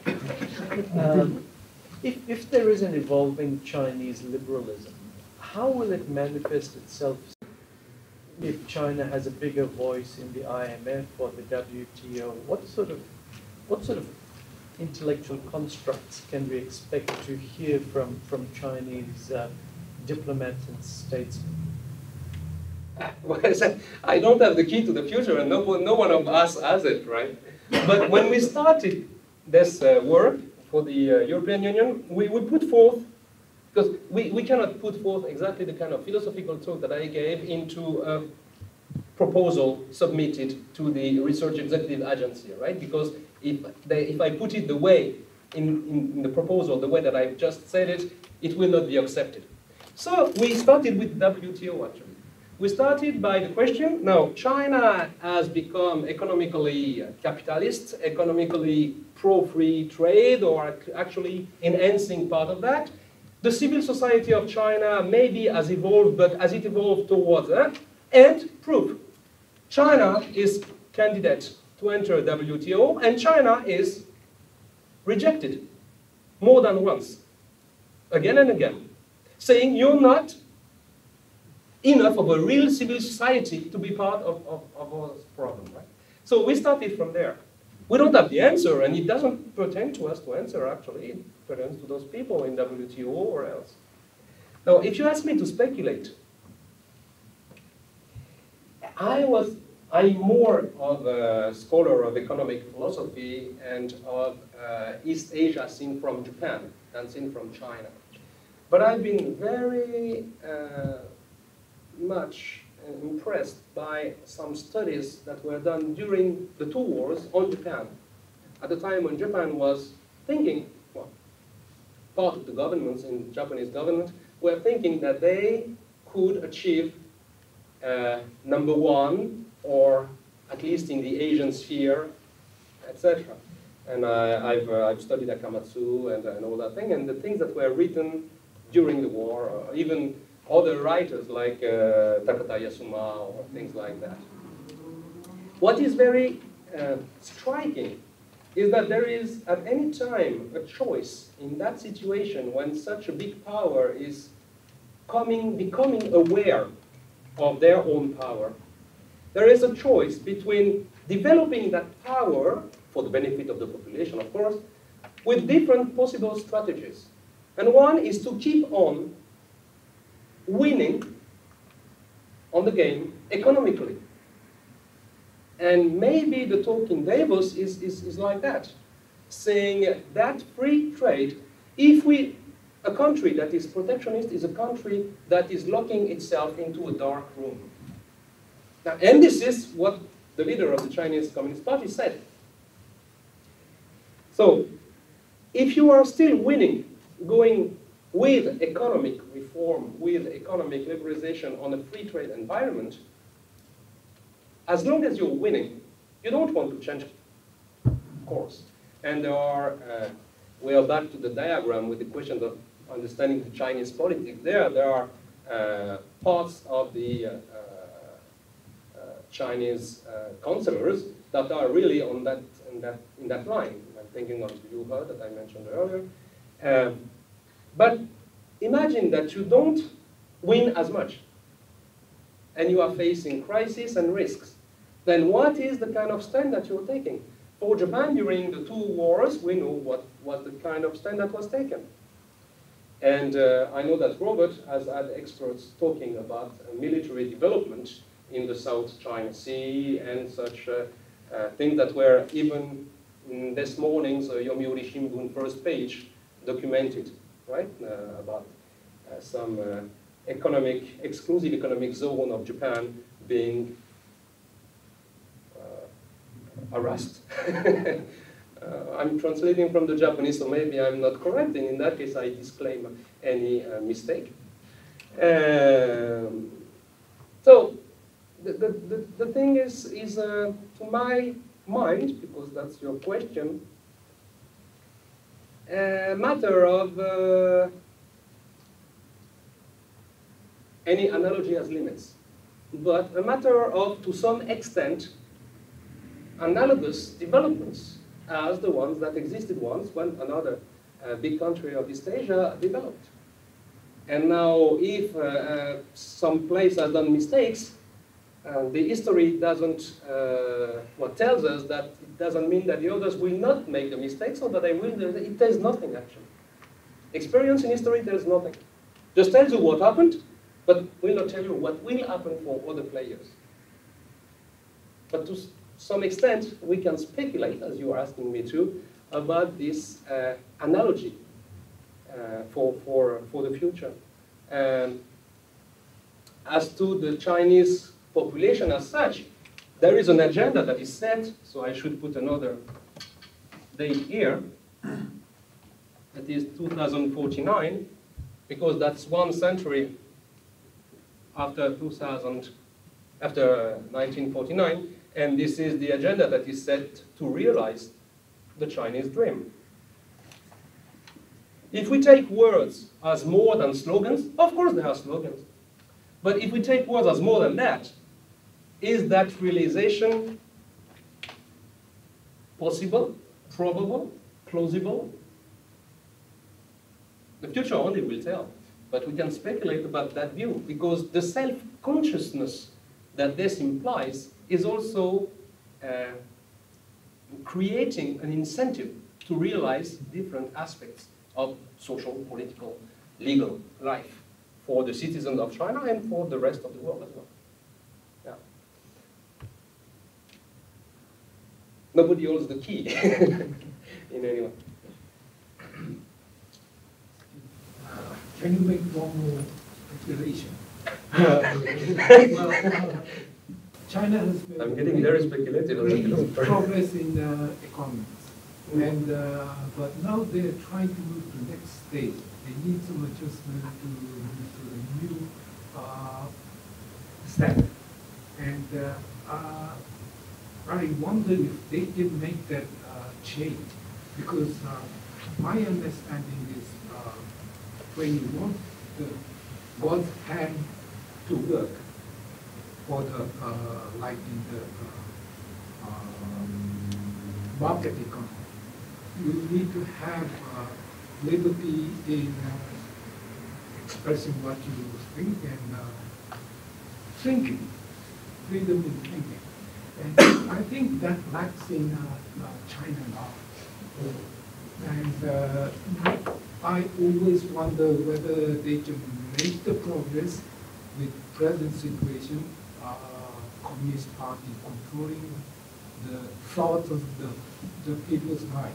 If there is an evolving Chinese liberalism, how will it manifest itself if China has a bigger voice in the IMF or the WTO? What sort of intellectual constructs can we expect to hear from Chinese diplomats and statesmen? Well, I don't have the key to the future, and no one of us has it, right? But when we started this work for the European Union, we put forth, because we cannot put forth exactly the kind of philosophical talk that I gave into a proposal submitted to the Research Executive Agency, right? Because if I put it the way, in the proposal, the way that I've just said it, it will not be accepted. So we started with WTO, actually. We started by the question, now, China has become economically capitalist, economically pro-free trade, or actually enhancing part of that. The civil society of China maybe has evolved, but as it evolved towards that, and proof. China is candidate to enter WTO, and China is rejected more than once, again and again, saying you're not enough of a real civil society to be part of our problem, right? So we started from there. We don't have the answer, and it doesn't pertain to us to answer, actually. It pertains to those people in WTO or else. Now, if you ask me to speculate, I'm more of a scholar of economic philosophy and of East Asia seen from Japan than seen from China. But I've been very much impressed by some studies that were done during the two wars on Japan. At the time when Japan was thinking, well, part of the governments in the Japanese government were thinking that they could achieve number one, or at least in the Asian sphere, etc. And I've studied Akamatsu and all that thing, and the things that were written during the war, even other writers like Takata Yasuma or things like that. What is very striking is that there is at any time a choice in that situation when such a big power is becoming aware of their own power. There is a choice between developing that power for the benefit of the population, of course, with different possible strategies. And one is to keep on winning on the game economically. And maybe the talk in Davos is like that, saying that free trade, a country that is protectionist is a country that is locking itself into a dark room. Now, and this is what the leader of the Chinese Communist Party said. So, if you are still winning, going with economic reform, with economic liberalization on a free trade environment, as long as you're winning, you don't want to change course. And there are, we are back to the diagram with the question of understanding the Chinese politics. There are parts of the Chinese councillors that are really on in that line. I'm thinking of Liu He that I mentioned earlier. But imagine that you don't win as much, and you are facing crisis and risks. Then what is the kind of stand that you're taking? For Japan, during the two wars, we know what was the kind of stand that was taken. And I know that Robert has had experts talking about military development in the South China Sea and such things that were even in this morning's Yomiuri Shimbun first page documented, right? About some exclusive economic zone of Japan being harassed I'm translating from the Japanese, so maybe I'm not correct, and in that case I disclaim any mistake. So the thing is to my mind, because that's your question, a matter of any analogy has limits, but a matter of, to some extent, analogous developments as the ones that existed once when another big country of East Asia developed. And now, if some place has done mistakes, the history doesn't, tells us that it doesn't mean that the others will not make the mistakes, or that they will. It tells nothing, actually. Experience in history tells nothing. Just tells you what happened, but will not tell you what will happen for other players. But to some extent, we can speculate, as you are asking me to, about this analogy for the future. As to the Chinese population as such, there is an agenda that is set, so I should put another date here. That is 2049, because that's 1 century after 1949, and this is the agenda that is set to realize the Chinese dream. If we take words as more than slogans, of course they are slogans, but if we take words as more than that, is that realization possible, probable, plausible? The future only will tell, but we can speculate about that view, because the self-consciousness that this implies is also creating an incentive to realize different aspects of social, political, legal life for the citizens of China and for the rest of the world as well. Yeah. Nobody holds the key in any way. Can you make one more speculation? China has made I'm getting very speculative. great progress in economics, and but now they're trying to move to the next stage. They need some adjustment to move to a new step, and I wonder if they can make that change, because my understanding is when you want God's hand to work for the like in the market economy, you need to have liberty in expressing what you think and thinking, freedom in thinking. And I think that lacks in China now. And I always wonder whether they can make the progress with present situation, Communist Party controlling the thoughts of the people's mind.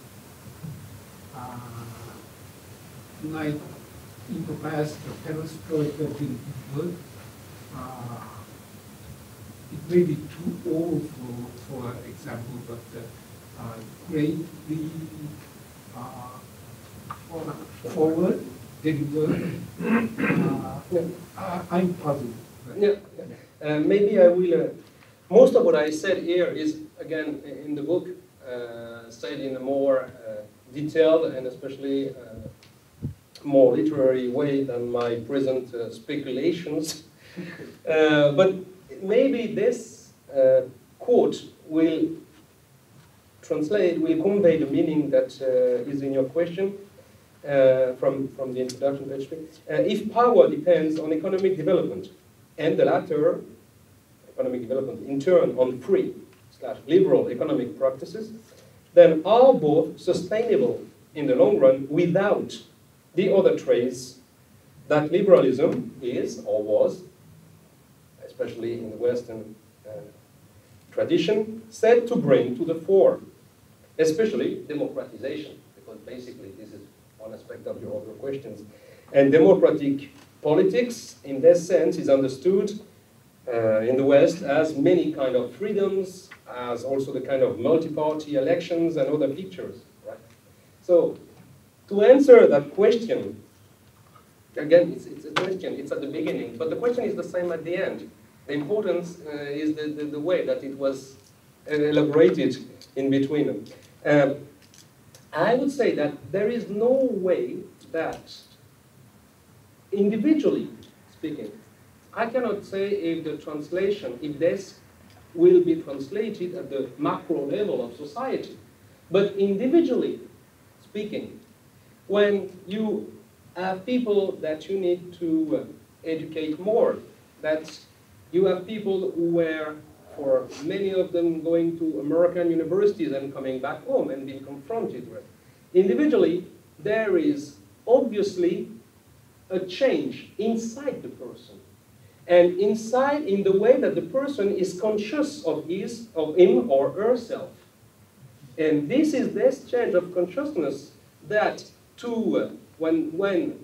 Like in the past, the perestroika didn't work. It may be too old for example, but Great Leap Forward didn't work. I'm puzzled. Yeah. Maybe I will. Most of what I said here is, again, in the book, said in a more detailed and especially more literary way than my present speculations. But maybe this quote will convey the meaning that is in your question from the introduction page 3. If power depends on economic development, and the latter, economic development, in turn on free/liberal economic practices, then are both sustainable in the long run without the other traits that liberalism is or was, especially in the Western tradition, said to bring to the fore, especially democratization, because basically this is one aspect of your other questions. And democratic politics, in this sense, is understood in the West has many kind of freedoms, has also the kind of multi-party elections and other pictures, right? So to answer that question, again, it's a question, it's at the beginning, but the question is the same at the end. The importance is the way that it was elaborated in between them. I would say that there is no way that, individually speaking, I cannot say if the translation, if this will be translated at the macro level of society. But individually speaking, when you have people that you need to educate more, that you have people who were, for many of them, going to American universities and coming back home and being confronted with. Individually, there is obviously a change inside the person. And inside, in the way that the person is conscious of him or herself. And this is this change of consciousness that when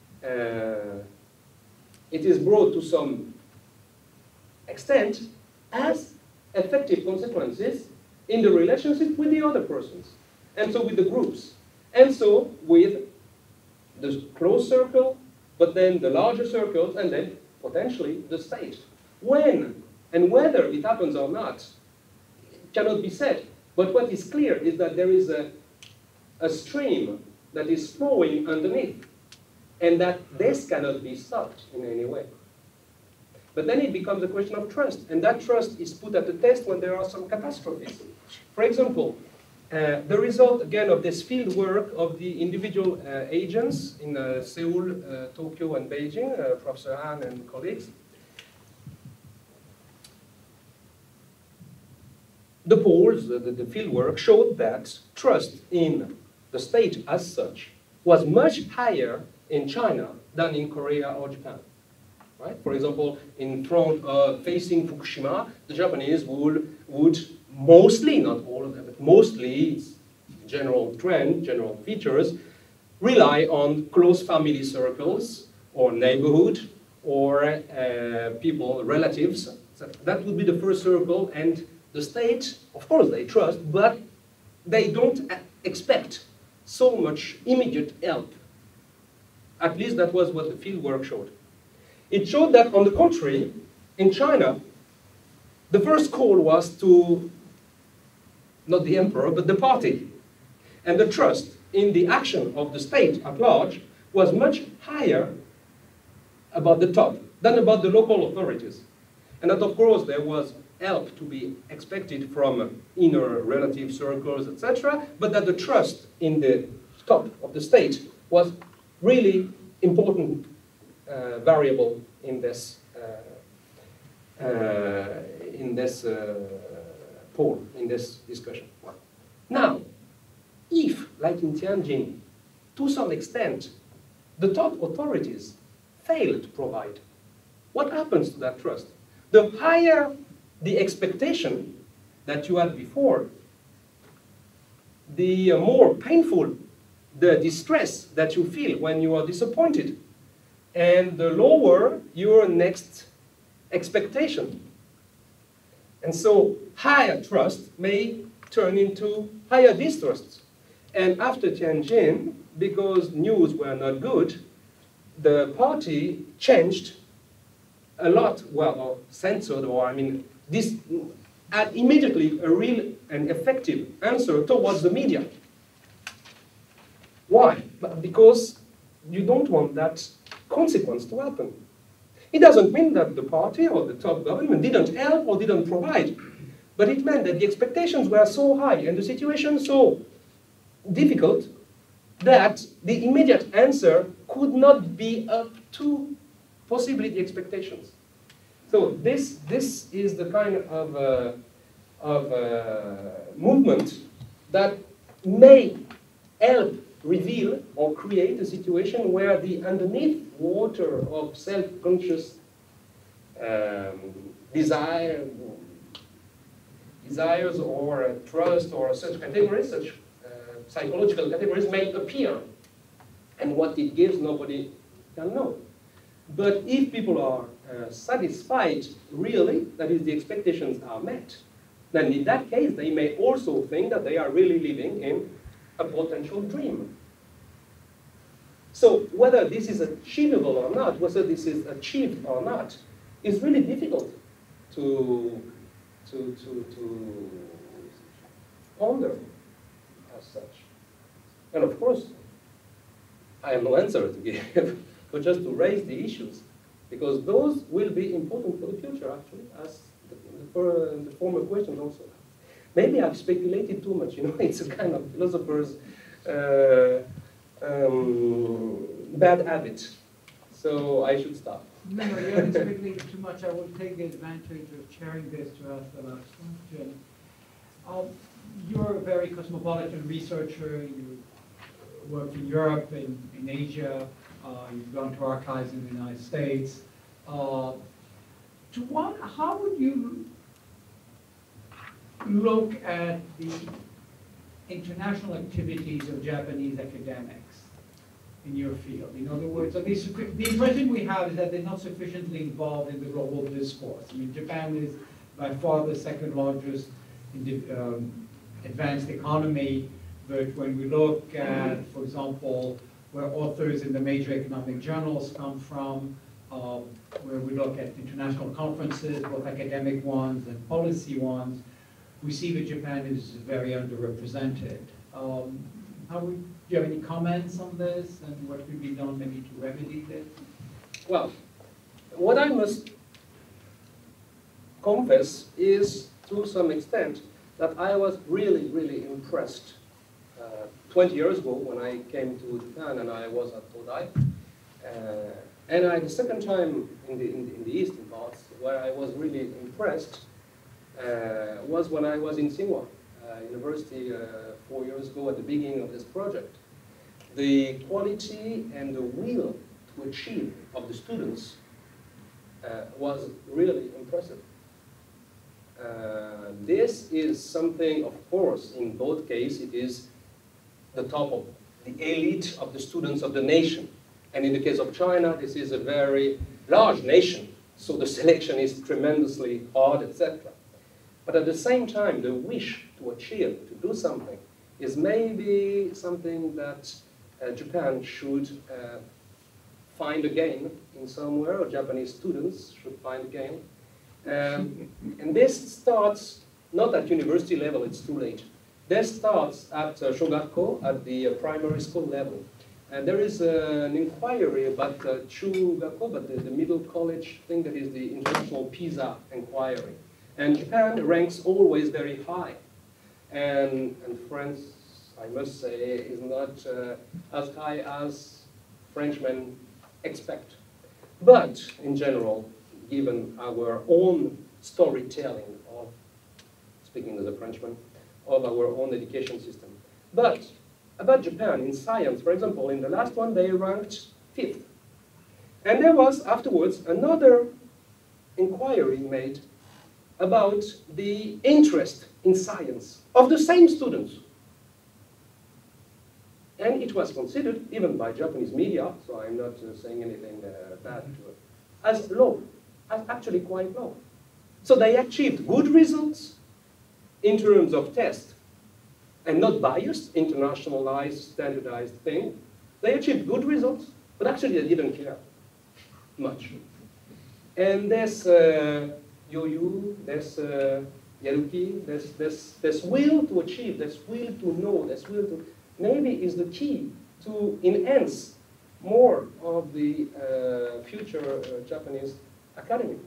it is brought to some extent, has effective consequences in the relationship with the other persons, and so with the groups, and so with the close circle, but then the larger circles, and then potentially the state. When and whether it happens or not cannot be said, but what is clear is that there is a stream that is flowing underneath, and that this cannot be stopped in any way. But then it becomes a question of trust, and that trust is put at the test when there are some catastrophes. For example, the result, again, of this field work of the individual agents in Seoul, Tokyo, and Beijing, Professor Han and colleagues, the polls, the field work, showed that trust in the state as such was much higher in China than in Korea or Japan. Right? For example, in front of facing Fukushima, the Japanese would mostly, not all of them, but mostly, it's general trend, general features, rely on close family circles or neighborhood or people, relatives. So that would be the first circle, and the state, of course, they trust, but they don't expect so much immediate help. At least that was what the field work showed. It showed that, on the contrary, in China, the first call was to, not the emperor, but the party. And the trust in the action of the state at large was much higher about the top than about the local authorities. And that, of course, there was help to be expected from inner relative circles, etc., but that the trust in the top of the state was really important variable in this poll, in this discussion. Now, if, like in Tianjin, to some extent, the top authorities fail to provide, what happens to that trust? The higher the expectation that you had before, the more painful the distress that you feel when you are disappointed, and the lower your next expectation. And so higher trust may turn into higher distrust. And after Tianjin, because news were not good, the party changed a lot, well, or censored, or I mean, this had immediately a real and effective answer towards the media. Why? Because you don't want that consequence to happen. It doesn't mean that the party or the top government didn't help or didn't provide, but it meant that the expectations were so high and the situation so difficult that the immediate answer could not be up to possibly the expectations. So this is the kind of movement that may help reveal or create a situation where the underneath water of self-conscious desires or trust or such categories, such psychological categories may appear. And what it gives, nobody can know. But if people are satisfied, really, that is, the expectations are met, then in that case, they may also think that they are really living in a potential dream. So whether this is achievable or not, whether this is achieved or not, is really difficult to ponder as such. And of course, I have no answer to give, but just to raise the issues, because those will be important for the future, actually, as the former questions also. Maybe I've speculated too much, you know, it's a kind of philosopher's bad habit. So I should stop. No, you haven't speculated too much. I will take the advantage of chairing this to ask the last question. You're a very cosmopolitan researcher. You worked in Europe, in Asia. You've gone to archives in the United States. How would you look at the international activities of Japanese academics in your field? In other words, at least the impression we have is that they're not sufficiently involved in the global discourse. I mean, Japan is by far the second largest advanced economy, but when we look at, for example, where authors in the major economic journals come from, where we look at international conferences, both academic ones and policy ones, we see that Japan is very underrepresented. Do you have any comments on this, and what could be done maybe to remedy this? Well, what I must confess is, to some extent, that I was really, really impressed 20 years ago when I came to Japan and I was at Todai. And the second time in the eastern parts where I was really impressed was when I was in Tsinghua University 4 years ago at the beginning of this project. The quality and the will to achieve of the students was really impressive. This is something, of course, in both cases, it is the top of the elite of the students of the nation. And in the case of China, this is a very large nation, so the selection is tremendously hard, etc. But at the same time, the wish to achieve, to do something, is maybe something that Japan should find again in somewhere, or Japanese students should find again. And this starts not at university level, it's too late. This starts at Shogakko, at the primary school level. And there is an inquiry about Chugakko, but the middle college thing, that is the International PISA inquiry. And Japan ranks always very high. And France, I must say, is not as high as Frenchmen expect. But in general, given our own storytelling of, speaking as a Frenchman, of our own education system. But about Japan, in science, for example, in the last one, they ranked 5th. And there was afterwards another inquiry made about the interest in science of the same students. And it was considered, even by Japanese media, so I'm not saying anything bad to it, as low, as actually quite low. So they achieved good results in terms of tests, and not biased, internationalized, standardized thing. They achieved good results, but actually they didn't care much. And there's Yoyu, there's Yaruki, there's will to achieve, there's will to know, there's will to, maybe is the key to enhance more of the future Japanese academy.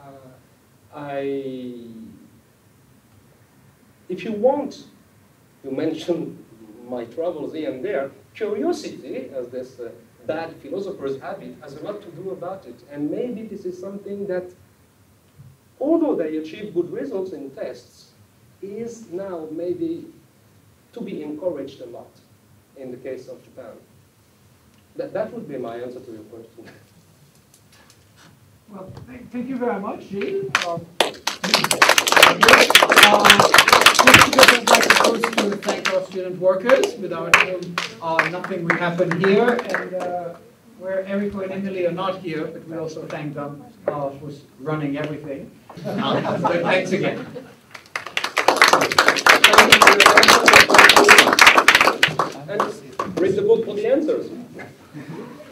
If you want, you mentioned my travels here and there, curiosity, as this bad philosopher's habit, has a lot to do about it. And maybe this is something that, although they achieve good results in tests, is now maybe to be encouraged a lot in the case of Japan. That would be my answer to your question. Well, thank you very much, Gilles. I'd like to thank our student workers. Without them, nothing would happen here. And where Enrico and Emily are not here, but we also thank them for running everything. But thanks again. And read the book for the answers.